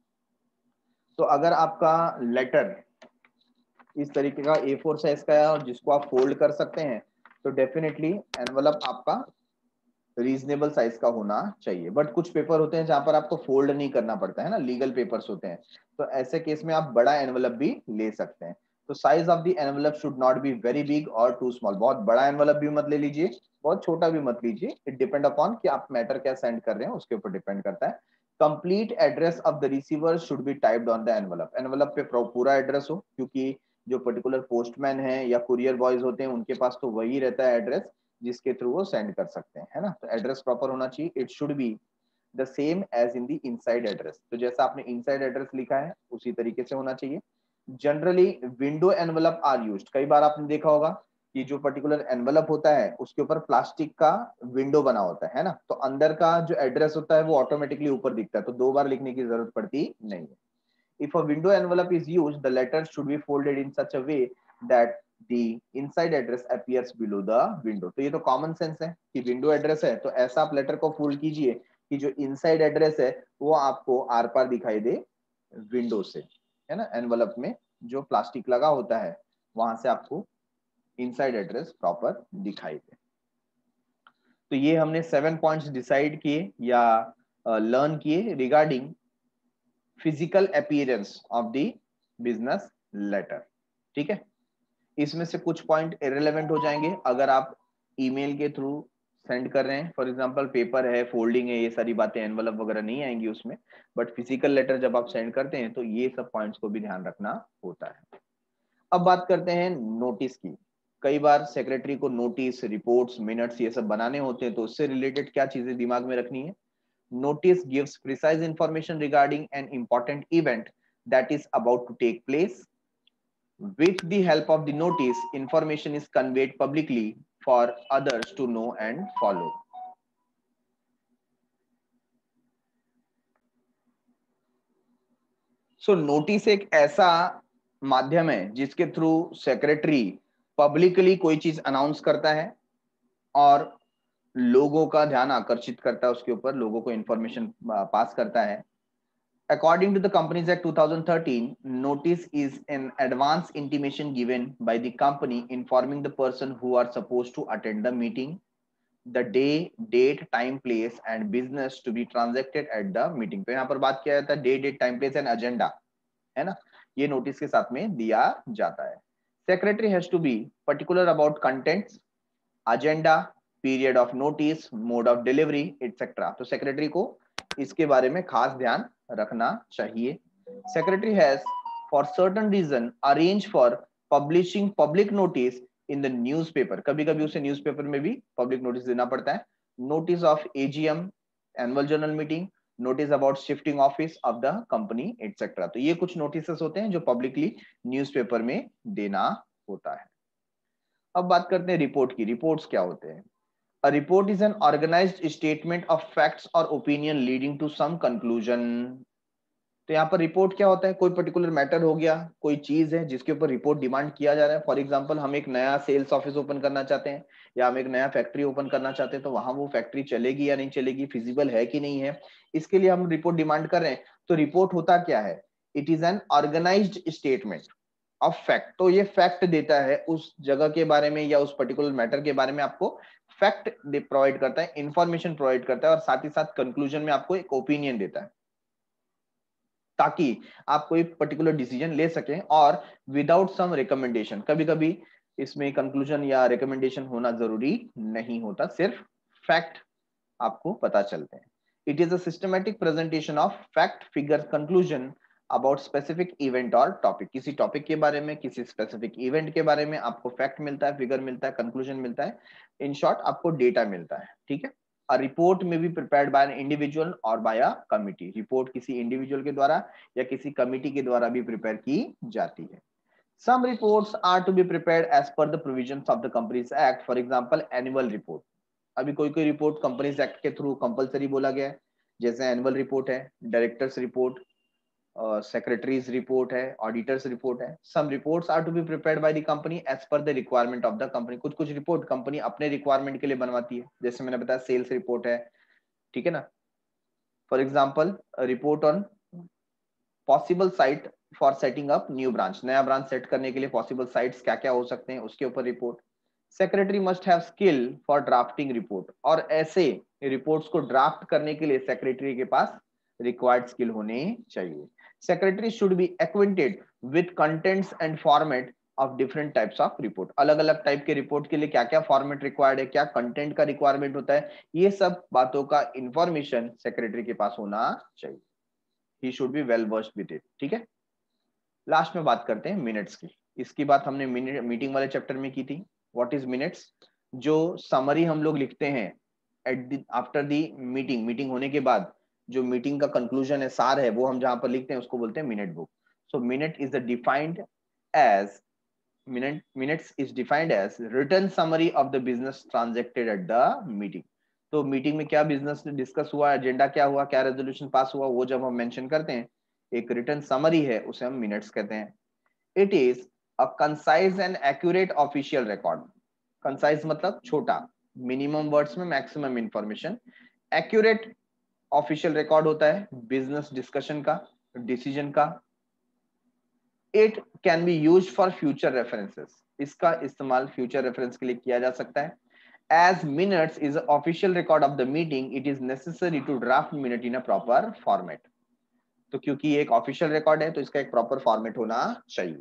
तो अगर आपका लेटर इस तरीके का ए फोर साइज का है और जिसको आप फोल्ड कर सकते हैं, तो डेफिनेटली एनवलप आपका रीजनेबल साइज का होना चाहिए। बट कुछ पेपर होते हैं जहां पर आपको फोल्ड नहीं करना पड़ता है ना, लीगल पेपर्स होते हैं, तो ऐसे केस में आप बड़ा एनवलप भी ले सकते हैं। तो size of the envelope should not be very big or too small, बहुत बड़ा एनवलप भी मत ले लीजिए, बहुत छोटा भी मत लीजिए। इट डिपेंड अपॉन कि आप मैटर क्या सेंड कर रहे हैं उसके ऊपर डिपेंड करता है। Complete address of the receiver should be typed on the envelope, envelope पे पूरा एड्रेस हो, क्योंकि जो पर्टिकुलर पोस्टमैन है या कुरियर बॉयज होते हैं उनके पास तो वही रहता है एड्रेस जिसके थ्रू वो सेंड कर सकते हैं, है ना। तो एड्रेस प्रॉपर होना चाहिए, it should be the same as in the inside address, तो जैसा आपने इनसाइड एड्रेस लिखा है उसी तरीके से होना चाहिए। Generally window envelope are used, कई बार आपने देखा होगा कि जो पर्टिकुलर एनवलप होता है उसके ऊपर प्लास्टिक का विंडो बना होता है ना, तो अंदर का जो एड्रेस होता है वो ऑटोमेटिकली ऊपर दिखता है, तो दो बार लिखने की जरूरत पड़ती नहीं है। If a window envelope is used, the letter should be folded in such a way that the inside address appears below the window. तो ये तो कॉमन सेंस है कि विंडो एड्रेस है तो ऐसा आप लेटर को फोल्ड कीजिए कि जो इनसाइड एड्रेस है वो आपको आर पार दिखाई दे विंडो से, है ना। एनवलप में जो प्लास्टिक लगा होता है वहां से आपको इनसाइड एड्रेस प्रॉपर दिखाई दे। तो ये हमने सेवन पॉइंट्स डिसाइड किए या लर्न uh, किए regarding physical appearance of the business letter, ठीक है। इसमें से कुछ पॉइंट इररिलेवेंट हो जाएंगे अगर आप ईमेल के थ्रू सेंड कर रहे हैं, फॉर एग्जांपल पेपर है, फोल्डिंग है, ये सारी बातें एनवलप वगैरह नहीं आएंगी उसमें, बट फिजिकल लेटर जब आप सेंड करते हैं तो ये सब पॉइंट्स को भी ध्यान रखना होता है। अब बात करते हैं नोटिस की। कई बार सेक्रेटरी को नोटिस, रिपोर्ट्स, मिनट्स ये सब बनाने होते हैं, तो उससे रिलेटेड क्या चीजें दिमाग में रखनी है। Notice gives precise information regarding an important event that is about to take place. With the help of the notice, information is conveyed publicly for others to know and follow. So notice एक ऐसा माध्यम है जिसके थ्रू सेक्रेटरी पब्लिकली कोई चीज अनाउंस करता है और लोगों का ध्यान आकर्षित करता है उसके ऊपर, लोगों को इंफॉर्मेशन पास करता है। According to the Companies Act twenty thirteen, notice is an advance intimation given by the company informing the person who are supposed to attend the meeting, the day, date, time, place and business to be transacted at the meeting. तो यहाँ पर बात किया जाता है day, date, time, place and agenda, है ना, ये नोटिस के साथ में दिया जाता है। Secretary has to be particular about contents, agenda, period of notice, mode of delivery etcetera. तो सेक्रेटरी को इसके बारे में खास ध्यान रखना चाहिए। Secretary has for certain reason arrange for publishing public notice in the newspaper, कभी कभी उसे न्यूज़पेपर में भी पब्लिक नोटिस देना पड़ता है। Notice of AGM, annual general meeting, notice about shifting office of the company etcetera. तो ये कुछ नोटिस होते हैं जो पब्लिकली न्यूज़पेपर में देना होता है। अब बात करते हैं रिपोर्ट की। रिपोर्ट्स क्या होते हैं? A report is an organized statement of facts or opinion leading to some conclusion. तो यहाँ पर रिपोर्ट क्या होता है? कोई पर्टिकुलर मैटर हो गया, कोई चीज है जिसके ऊपर रिपोर्ट डिमांड किया जा रहा है। फॉर एग्जांपल हम एक नया सेल्स ऑफिस ओपन करना चाहते हैं या हम एक नया फैक्ट्री ओपन करना चाहते हैं, तो वहां वो फैक्ट्री चलेगी या नहीं चलेगी, फिजिबल है कि नहीं है, इसके लिए हम रिपोर्ट डिमांड कर रहे हैं। तो रिपोर्ट होता क्या है? It is an organised statement of fact. तो ये फैक्ट देता है उस जगह के बारे में या उस पर्टिकुलर मैटर के बारे में, आपको फैक्ट प्रोवाइड करता है, इंफॉर्मेशन प्रोवाइड करता है और साथ ही साथ कंक्लूजन में आपको एक ओपिनियन देता है ताकि आप कोई पर्टिकुलर डिसीजन ले सकें और विदाउट सम रिकमेंडेशन। कभी कभी इसमें कंक्लूजन या रिकमेंडेशन होना जरूरी नहीं होता, सिर्फ फैक्ट आपको पता चलते हैं। It is a systematic presentation of fact, figure, conclusion about specific event or topic. किसी टॉपिक के बारे में, किसी स्पेसिफिक इवेंट के बारे में आपको फैक्ट मिलता है, फिगर मिलता है, कंक्लूजन मिलता है, इन शॉर्ट आपको डेटा मिलता है, ठीक है। A report may be prepared by an individual or by a committee. Report किसी इंडिविजुअल के द्वारा या किसी कमिटी के द्वारा भी प्रिपेयर की जाती है। Some reports are to be prepared as per the provisions of the Companies Act. For example, annual report. अभी कोई कोई रिपोर्ट कंपनीज एक्ट के थ्रू कंपलसरी बोला गया है, जैसे एनुअल रिपोर्ट है, डायरेक्टर्स रिपोर्ट, सेक्रेटरीज रिपोर्ट है, ऑडिटर्स रिपोर्ट है. Some reports are to be prepared by the company as per the requirement of the company. कुछ कुछ रिपोर्ट कंपनी अपने रिक्वायरमेंट के लिए बनवाती है, जैसे मैंने बताया सेल्स रिपोर्ट है, ठीक है ना. For example report on possible site for setting up new branch, नया ब्रांच सेट करने के लिए पॉसिबल साइट्स क्या क्या हो सकते हैं उसके ऊपर report. Secretary must have skill for drafting report, और ऐसे रिपोर्ट्स को ड्राफ्ट करने के लिए सेक्रेटरी के पास रिक्वायर्ड स्किल होने चाहिए. Secretary should be acquainted with contents and format of different types of report. अलग अलग टाइप के रिपोर्ट के लिए क्या क्या फॉर्मेट रिक्वायर्ड है, क्या कंटेंट का रिक्वायरमेंट होता है, ये सब बातों का इंफॉर्मेशन सेक्रेटरी के पास होना चाहिए. He should be well versed with it. ठीक है. लास्ट में बात करते हैं मिनट्स की. इसकी बात हमने मीटिंग वाले चैप्टर में की थी. What is minutes? जो समरी हम लोग लिखते हैं at the after the meeting, meeting होने के बाद जो मीटिंग का कंक्लूजन है, सार है, वो हम जहां पर लिखते हैं उसको बोलते हैं minute book. So minute is the defined as minute minutes is defined as written summary of the business transacted at the meeting. तो मीटिंग में क्या बिजनेस डिस्कस हुआ, एजेंडा क्या हुआ, क्या रेजोल्यूशन पास हुआ, वो जब हम मेंशन करते हैं, एक रिटन समरी है, उसे हम मिनट्स कहते हैं. It is a concise and accurate official record. Concise मतलब छोटा, मिनिमम वर्ड्स में maximum information. Accurate official record होता है बिजनेस डिस्कशन का, डिसीजन का. It can be use for future references. इसका इस्तेमाल फ्यूचर रेफरेंस के लिए किया जा सकता है. As minutes is an official record of the meeting, it is necessary to draft minute in a proper format. तो क्योंकि ये एक ऑफिशियल रिकॉर्ड है तो इसका एक प्रॉपर फॉर्मेट होना चाहिए.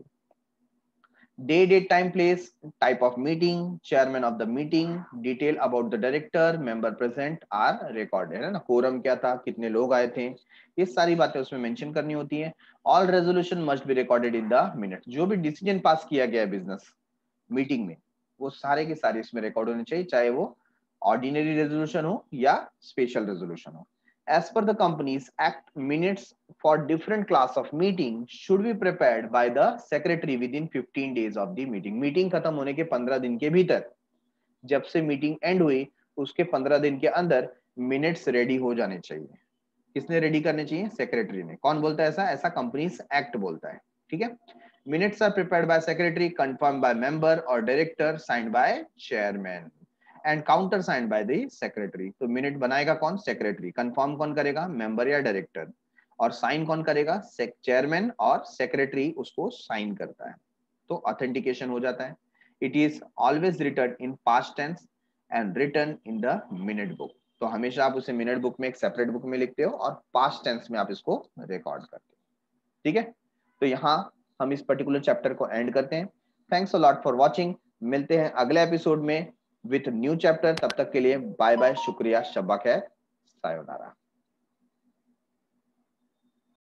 Day, date, time, place, type of meeting, chairman of the meeting, detail about the director, member present are recorded. है ना, कोरम क्या था, कितने लोग आए थे, ये सारी बातें उसमें मेंशन करनी होती हैं. All resolution must be recorded in the minute. जो भी डिसीजन पास किया गया है बिजनेस मीटिंग में, वो सारे के सारे इसमें रिकॉर्ड होने चाहिए, चाहे वो ऑर्डिनरी रेजोल्यूशन हो या स्पेशल रेजोल्यूशन हो. As per the Companies Act, minutes for different class of meeting should be prepared by the secretary within fifteen days of the meeting. Meeting खत्म होने के पंद्रह दिन के भीतर, जब से मीटिंग एंड हुई उसके पंद्रह दिन के अंदर मिनट्स रेडी हो जाने चाहिए. किसने रेडी करने चाहिए? सेक्रेटरी ने. कौन बोलता है ऐसा? ऐसा कंपनीज एक्ट बोलता है. ठीक है. Minutes are prepared by secretary, confirmed by member or director, signed by chairman and counter signed by the secretary. तो मिनट बनाएगा कौन? सेक्रेटरी. कंफर्म कौन करेगा? मेंबर या डायरेक्टर. और साइन कौन करेगा? चेयरमैन, और सेक्रेटरी उसको साइन करता है. तो ऑथेंटिकेशन हो जाता है. It is always written in past tense and written in the minute book. तो हमेशा आप उसे मिनट बुक में एक सेपरेट बुक में लिखते हो और पास्ट टेंस में आप इसको रिकॉर्ड करते हो. ठीक है. तो यहाँ हम इस पर्टिकुलर चैप्टर को एंड करते हैं. Thanks a lot for watching. मिलते हैं अगले एपिसोड में विथ न्यू चैप्टर. तब तक के लिए बाय बाय, शुक्रिया, शब्बा खैर, सायोनारा.